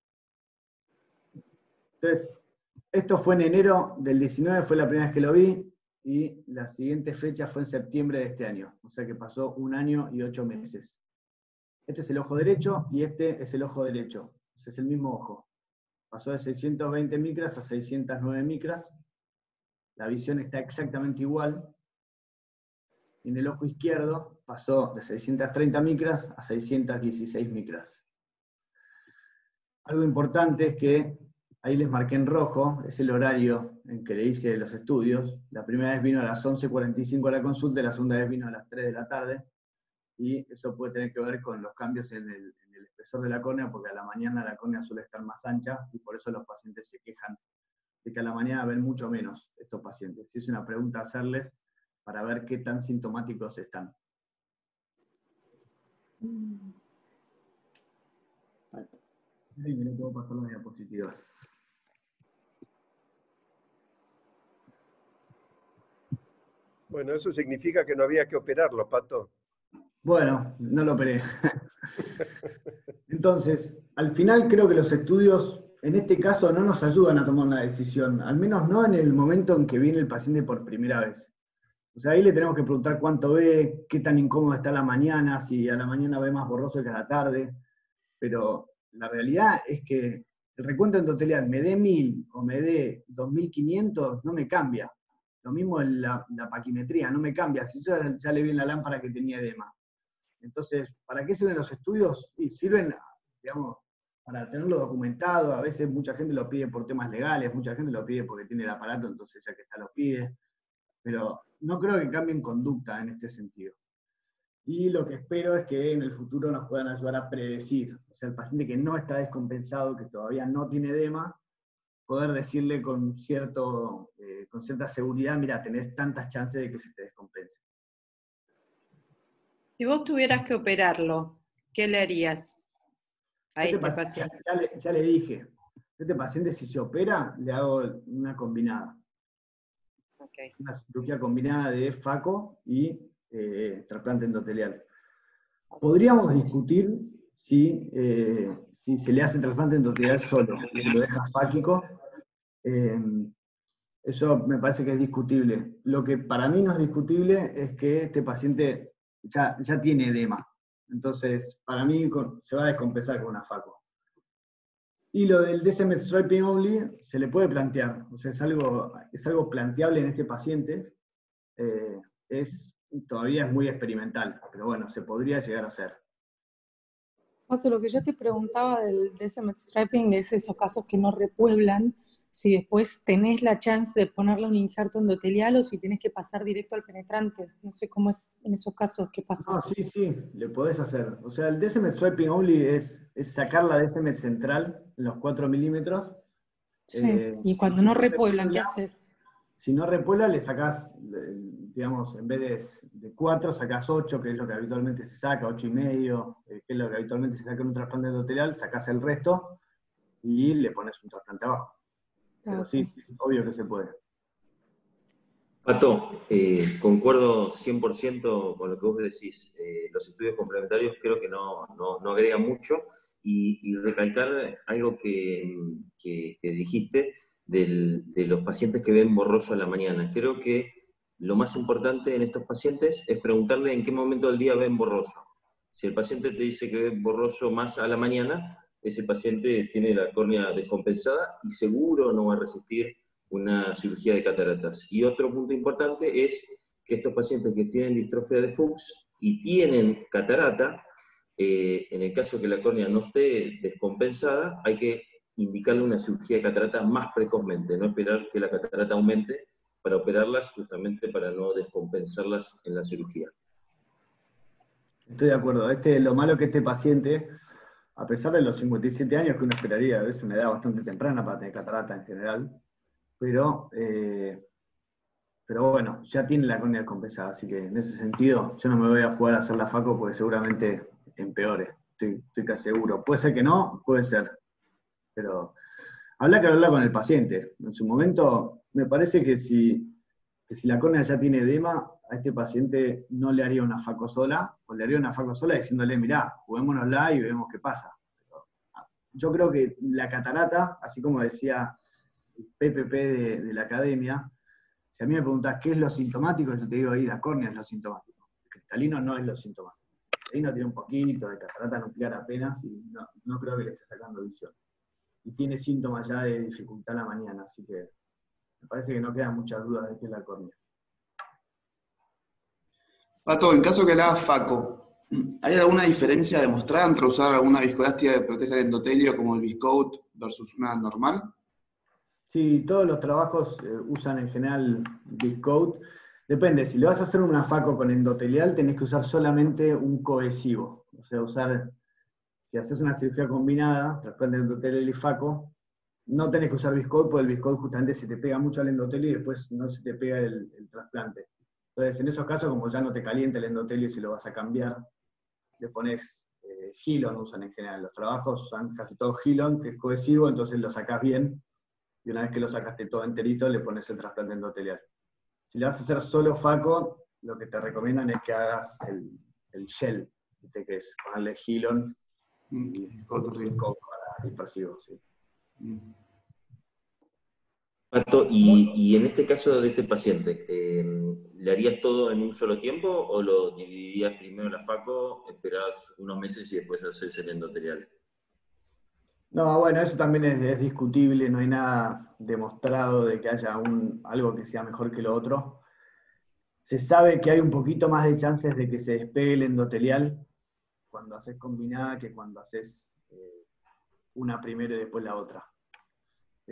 Entonces, esto fue en enero del 19, fue la primera vez que lo vi, y la siguiente fecha fue en septiembre de este año, o sea que pasó 1 año y 8 meses. Este es el ojo derecho y este es el ojo derecho, ese es el mismo ojo. Pasó de 620 micras a 609 micras, la visión está exactamente igual. Y en el ojo izquierdo pasó de 630 micras a 616 micras. Algo importante es que ahí les marqué en rojo, es el horario en que le hice los estudios. La primera vez vino a las 11:45 a la consulta, y la segunda vez vino a las 3 de la tarde. Y eso puede tener que ver con los cambios en el espesor de la córnea, porque a la mañana la córnea suele estar más ancha, y por eso los pacientes se quejan de que a la mañana ven mucho menos estos pacientes. Y es una pregunta a hacerles para ver qué tan sintomáticos están. Ay, no puedo pasar las diapositivas. Bueno, eso significa que no había que operarlo, Pato. Bueno, no lo operé. Entonces, al final creo que los estudios, en este caso, no nos ayudan a tomar una decisión, al menos no en el momento en que viene el paciente por primera vez. O sea, ahí le tenemos que preguntar cuánto ve, qué tan incómodo está a la mañana, si a la mañana ve más borroso que a la tarde, pero la realidad es que el recuento endotelial me dé 1000 o me dé 2500, no me cambia. Lo mismo en la paquimetría, no me cambia, si yo ya le vi en la lámpara que tenía edema. Entonces, ¿para qué sirven los estudios? Y sirven, digamos, para tenerlo documentado. A veces mucha gente lo pide por temas legales, mucha gente lo pide porque tiene el aparato, entonces ya que está lo pide. Pero no creo que cambien conducta en este sentido. Y lo que espero es que en el futuro nos puedan ayudar a predecir. O sea, el paciente que no está descompensado, que todavía no tiene edema, poder decirle con cierta seguridad, mira, tenés tantas chances de que se te descompense. Si vos tuvieras que operarlo, ¿qué le harías a este paciente? Ya le dije, este paciente si se opera, le hago una combinada. Okay. Una cirugía combinada de FACO y trasplante endotelial. Podríamos discutir si se le hace trasplante endotelial solo, si lo deja fáquico. Eso me parece que es discutible. Lo que para mí no es discutible es que este paciente ya tiene edema. Entonces, para mí se va a descompensar con una FACO. Y lo del DSM Striping Only se le puede plantear. O sea, es algo planteable en este paciente. Todavía es muy experimental, pero bueno, se podría llegar a hacer. Otro, lo que yo te preguntaba del DSM Striping es esos casos que no repueblan, si después tenés la chance de ponerle un injerto endotelial o si tenés que pasar directo al penetrante. No sé cómo es en esos casos, qué pasa. No, sí, le podés hacer. O sea, el DSM Striping Only es sacar la DSM central en los 4 milímetros. Sí, y cuando no repueblan, ¿qué haces? Si no repuebla, le sacás, digamos, en vez de 4, sacás 8, que es lo que habitualmente se saca, 8,5, que es lo que habitualmente se saca en un trasplante endotelial, sacás el resto y le pones un trasplante abajo. Pero sí, es obvio que se puede. Pato, concuerdo 100% con lo que vos decís. Los estudios complementarios creo que no agregan mucho y recalcar algo que dijiste de los pacientes que ven borroso a la mañana. Creo que lo más importante en estos pacientes es preguntarle en qué momento del día ven borroso. Si el paciente te dice que ve borroso más a la mañana, ese paciente tiene la córnea descompensada y seguro no va a resistir una cirugía de cataratas. Y otro punto importante es que estos pacientes que tienen distrofia de Fuchs y tienen catarata, en el caso que la córnea no esté descompensada, hay que indicarle una cirugía de catarata más precozmente, no esperar que la catarata aumente para operarlas, justamente para no descompensarlas en la cirugía. Estoy de acuerdo. Lo malo que este paciente, a pesar de los 57 años que uno esperaría, es una edad bastante temprana para tener catarata en general, pero bueno, ya tiene la córnea descompensada, así que en ese sentido yo no me voy a jugar a hacer la FACO porque seguramente empeore, estoy casi seguro. Puede ser que no, puede ser, pero habrá que hablarla con el paciente. En su momento, me parece que si la córnea ya tiene edema, a este paciente no le haría una FACO sola, o le haría una FACO sola diciéndole, mirá, juguémonosla y vemos qué pasa. Pero, yo creo que la catarata, así como decía el PPP de la academia, si a mí me preguntás qué es lo sintomático, yo te digo ahí, la córnea es lo sintomático. El cristalino no es lo sintomático. El cristalino tiene un poquito de catarata nuclear apenas y no creo que le esté sacando visión. Y tiene síntomas ya de dificultad a la mañana, así que me parece que no quedan muchas dudas de qué es la córnea. Pato, en caso que le hagas FACO, ¿hay alguna diferencia demostrada entre usar alguna viscoelástica que proteja el endotelio como el Viscoat versus una normal? Sí, todos los trabajos usan en general Viscoat. Depende, si le vas a hacer una FACO con endotelial, tenés que usar solamente un cohesivo. O sea, si haces una cirugía combinada, trasplante endotelial y FACO, no tenés que usar Viscoat, porque el Viscoat justamente se te pega mucho al endotelio y después no se te pega el trasplante. Entonces, en esos casos, como ya no te calienta el endotelio si lo vas a cambiar, le pones Hilon, usan en general. Los trabajos usan casi todo Hilon, que es cohesivo, entonces lo sacás bien, y una vez que lo sacaste todo enterito, le pones el trasplante endotelial. Si le vas a hacer solo FACO, lo que te recomiendan es que hagas el gel, ¿viste? Que es ponerle Hilon y Viscoat para dispersivo, sí. Pato, y en este caso de este paciente, ¿le harías todo en un solo tiempo o lo dividirías primero la FACO, esperás unos meses y después haces el endotelial? No, bueno, eso también es discutible, no hay nada demostrado de que haya algo que sea mejor que lo otro. Se sabe que hay un poquito más de chances de que se despegue el endotelial cuando haces combinada que cuando haces una primero y después la otra.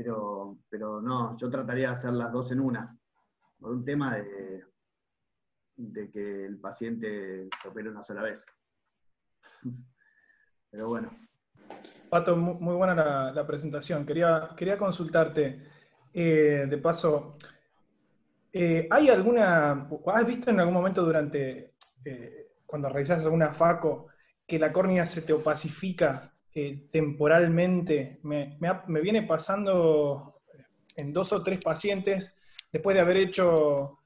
Pero no, yo trataría de hacer las dos en una, por un tema de de que el paciente se opere una sola vez. Pero bueno. Pato, muy buena la presentación. Quería consultarte, de paso, ¿hay has visto en algún momento cuando realizas alguna FACO, que la córnea se te opacifica temporalmente? Me viene pasando en 2 o 3 pacientes, después de haber hecho,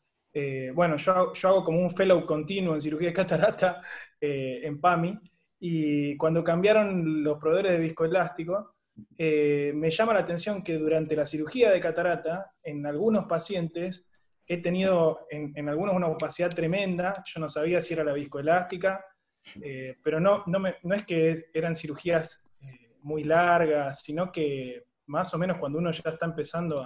yo hago como un fellow continuo en cirugía de catarata en PAMI, y cuando cambiaron los proveedores de viscoelástico, me llama la atención que durante la cirugía de catarata, en algunos pacientes, he tenido en algunos una opacidad tremenda. Yo no sabía si era la viscoelástica, pero no es que eran cirugías muy largas, sino que más o menos cuando uno ya está empezando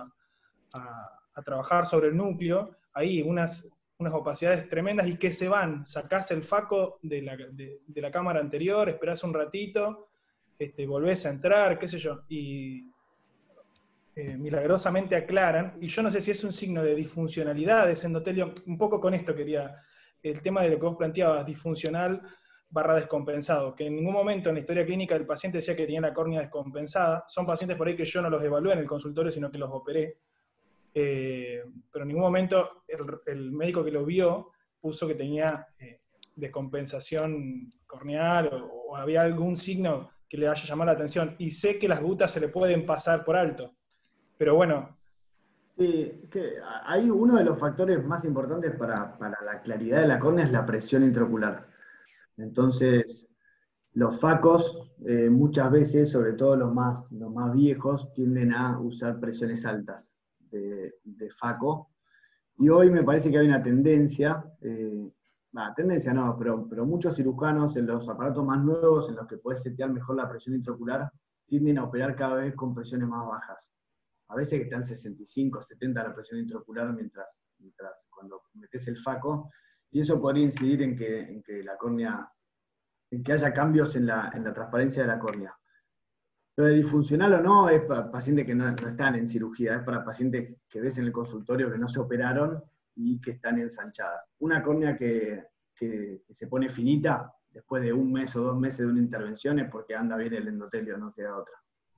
a trabajar sobre el núcleo, hay unas opacidades tremendas y que se van. Sacás el FACO de la cámara anterior, esperás un ratito, volvés a entrar, qué sé yo, y milagrosamente aclaran, y yo no sé si es un signo de disfuncionalidad de ese endotelio. Un poco con esto quería, el tema de lo que vos planteabas, disfuncional / descompensado, que en ningún momento en la historia clínica el paciente decía que tenía la córnea descompensada. Son pacientes por ahí que yo no los evalué en el consultorio, sino que los operé. Pero en ningún momento el médico que lo vio puso que tenía descompensación corneal o había algún signo que le haya llamado la atención. Y sé que las gutas se le pueden pasar por alto, pero bueno. Sí, que hay uno de los factores más importantes para la claridad de la córnea es la presión intraocular. Entonces, los FACOs muchas veces, sobre todo los más viejos, tienden a usar presiones altas de FACO, y hoy me parece que hay una tendencia, tendencia no, pero muchos cirujanos en los aparatos más nuevos, en los que puedes setear mejor la presión intraocular, tienden a operar cada vez con presiones más bajas. A veces que están 65, 70 la presión intraocular mientras cuando metes el FACO, y eso podría incidir en que la córnea, en que haya cambios en la transparencia de la córnea. Lo de disfuncional o no es para pacientes que no están en cirugía, es para pacientes que ves en el consultorio que no se operaron y que están ensanchadas. Una córnea que se pone finita después de 1 mes o 2 meses de una intervención es porque anda bien el endotelio, no queda otra.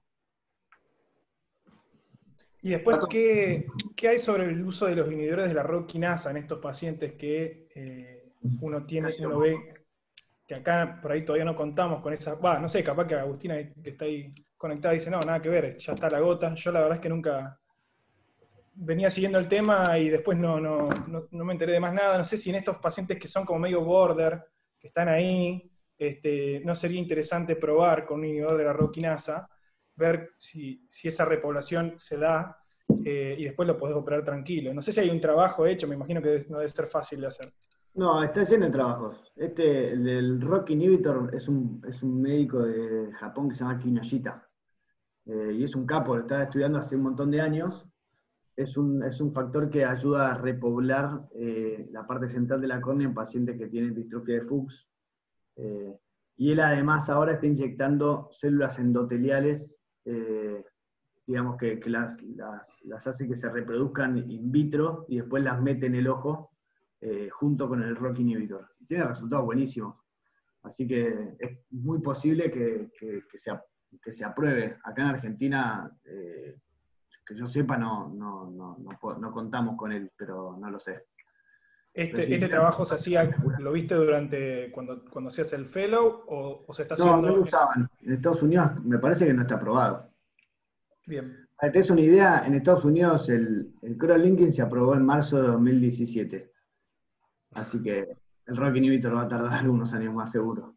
Y después, ¿qué hay sobre el uso de los inhibidores de la ROCK kinasa en estos pacientes que uno ve que acá por ahí todavía no contamos con esas? No sé, capaz que Agustina, que está ahí conectada, dice, no, nada que ver, ya está la gota. Yo la verdad es que nunca venía siguiendo el tema y después no me enteré de más nada. No sé si en estos pacientes que son como medio border, que están ahí, no sería interesante probar con un inhibidor de la ROCK kinasa, ver si esa repoblación se da, y después lo podés operar tranquilo. No sé si hay un trabajo hecho, me imagino que no debe ser fácil de hacer. No, está lleno de trabajos. El del ROCK inhibitor es un médico de Japón que se llama Kinoshita. Y es un capo, lo estaba estudiando hace un montón de años. Es un factor que ayuda a repoblar la parte central de la córnea en pacientes que tienen distrofia de Fuchs. Y él además ahora está inyectando células endoteliales, digamos que las hace que se reproduzcan in vitro y después las mete en el ojo junto con el ROCK inhibitor. Tiene resultados buenísimos. Así que es muy posible que se apruebe. Acá en Argentina, que yo sepa, no contamos con él, pero no lo sé. ¿Este trabajo se hacía, lo viste durante cuando hacías el fellow o se está haciendo? No lo usaban. En Estados Unidos me parece que no está aprobado. Bien. Para que te des una idea, en Estados Unidos el cross-linking se aprobó en marzo de 2017. Así que el ROCK inhibitor va a tardar algunos años más seguro.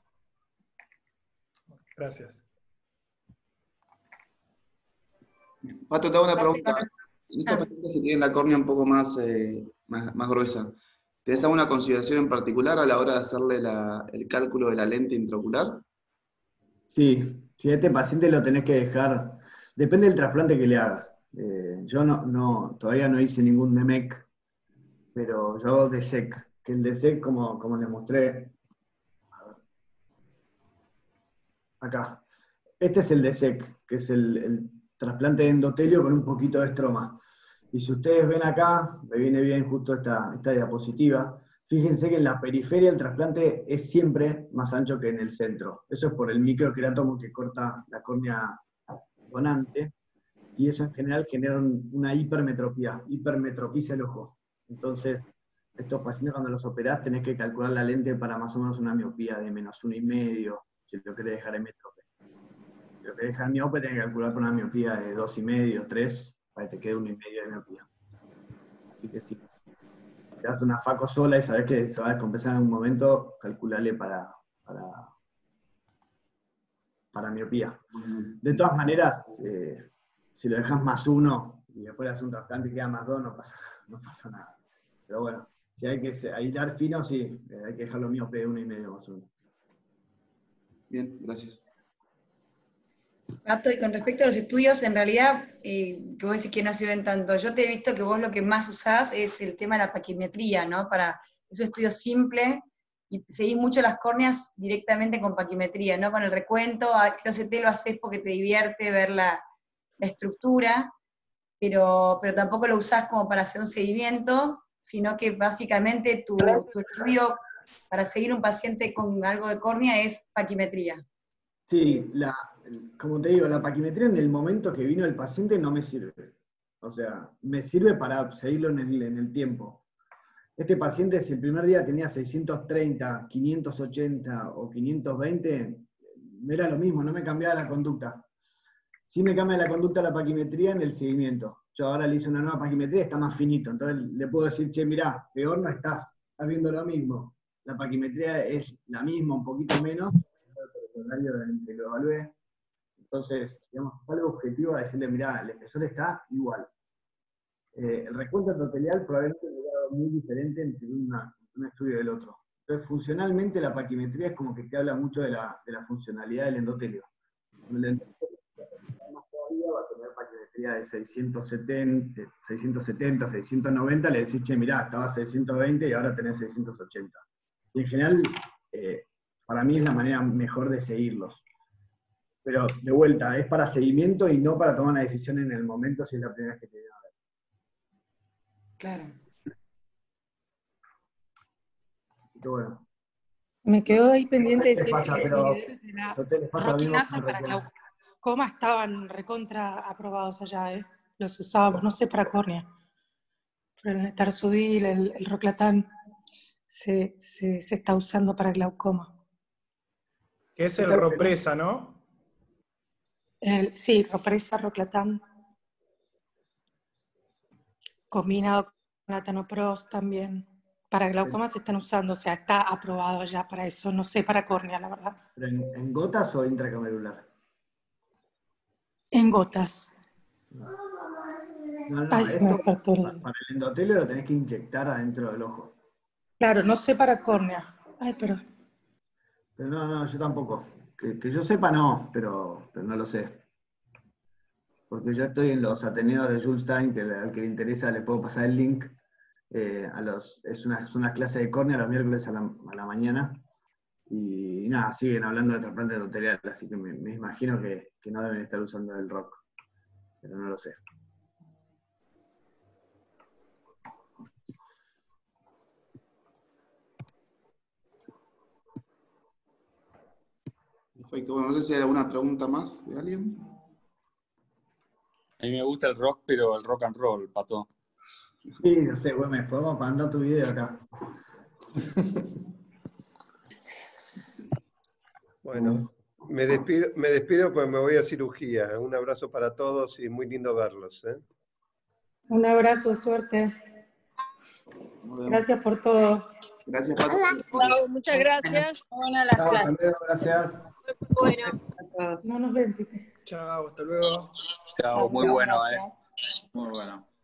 Gracias. Pato, te hago una pregunta. En estos pacientes que tienen la córnea un poco más gruesa, ¿tenés alguna consideración en particular a la hora de hacerle el cálculo de la lente intraocular? Sí, si a este paciente lo tenés que dejar, depende del trasplante que le hagas. Yo todavía no hice ningún DMEC, pero yo hago DSEC, que el DSEC, como les mostré, acá. Este es el DSEC, que es el trasplante de endotelio con un poquito de estroma. Y si ustedes ven acá, me viene bien justo esta diapositiva, Fíjense que en la periferia el trasplante es siempre más ancho que en el centro. Eso es por el microqueratomo que corta la córnea donante, y eso en general genera una hipermetropicia el ojo. Entonces, estos pacientes cuando los operás tenés que calcular la lente para más o menos una miopía de -1,5, si lo querés dejar hemétrope. Si lo querés dejar miope, tenés que calcular con una miopía de 2,5, 3, para que te quede 1,5 de miopía. Así que sí. Si te das una faco sola y sabés que se va a descompensar en un momento, calculale para miopía. De todas maneras, si lo dejas +1 y después haces un trasplante y queda +2, no pasa nada. Pero bueno, si hay que aislar fino, sí, hay que dejarlo miope de 1,5 más o menos. Bien, gracias. Pato, y con respecto a los estudios, en realidad, que vos decís que no sirven tanto, yo te he visto que vos lo que más usás es el tema de la paquimetría, ¿no? Es un estudio simple, y seguís mucho las córneas directamente con paquimetría, no con el recuento. El OCT lo haces porque te divierte ver la estructura, pero tampoco lo usás como para hacer un seguimiento, sino que básicamente tu estudio para seguir un paciente con algo de córnea es paquimetría. Sí, como te digo, la paquimetría en el momento que vino el paciente no me sirve. O sea, me sirve para seguirlo en el tiempo. Este paciente, si el primer día tenía 630, 580 o 520, era lo mismo, no me cambiaba la conducta. Sí me cambia la conducta la paquimetría en el seguimiento. Yo ahora le hice una nueva paquimetría y está más finito. Entonces le puedo decir, che, mirá, peor no estás viendo lo mismo. La paquimetría es la misma, un poquito menos, el horario en que lo evalué. Entonces, digamos, algo objetivo a decirle, mirá, el espesor está igual. El recuento endotelial probablemente es muy diferente entre un estudio y el otro. Entonces, funcionalmente la paquimetría es como que te habla mucho de la funcionalidad del endotelio. El endotelio más todavía va a tener paquimetría de 670, 690, le decís, che, mirá, estaba 620 y ahora tenés 680. Y en general, para mí es la manera mejor de seguirlos. Pero, de vuelta, es para seguimiento y no para tomar una decisión en el momento si es la primera vez que te viene a ver. Claro. Bueno. Me quedó ahí pendiente de decir pasa, que pero los inhibidores de la a ustedes les pasa lo mismo roquinasa con para recuento. glaucoma estaban recontra aprobados allá, ¿eh? Los usábamos, no sé para córnea. Pero el Tarsudil, el Roclatan, se está usando para glaucoma. Que es el Ropresa, ¿no? Sí, Ropresa, Roclatan. Combinado con Latanoprost también. Para glaucoma se están usando, o sea, está aprobado ya para eso, no sé para córnea, la verdad. ¿Pero en gotas o intracamerular? En gotas. No, Ay, se me despertó para el endotelio lo tenés que inyectar adentro del ojo. Claro, no sé para córnea. Ay, pero no, yo tampoco. Que yo sepa no, pero no lo sé. Porque yo estoy en los Ateneos de Jules Stein, que al que le interesa le puedo pasar el link. Es una clase de córnea los miércoles a la mañana. Y nada, siguen hablando de trasplante endotelial, así que me imagino que no deben estar usando el ROC. Pero no lo sé. Perfecto, bueno, no sé si hay alguna pregunta más de alguien. A mí me gusta el rock, pero el rock and roll, Pato. Sí, no sé, Güemes, podemos mandar tu video acá. Bueno, me despido pues me voy a cirugía. Un abrazo para todos y muy lindo verlos. un abrazo, suerte. Gracias por todo. Gracias, Pato. Chao, muchas gracias. Bueno, las Chao, clases. hasta luego, gracias. Bueno. No nos ven, Pipe. Chao, hasta luego. Chao, muy bueno, gracias. Muy bueno.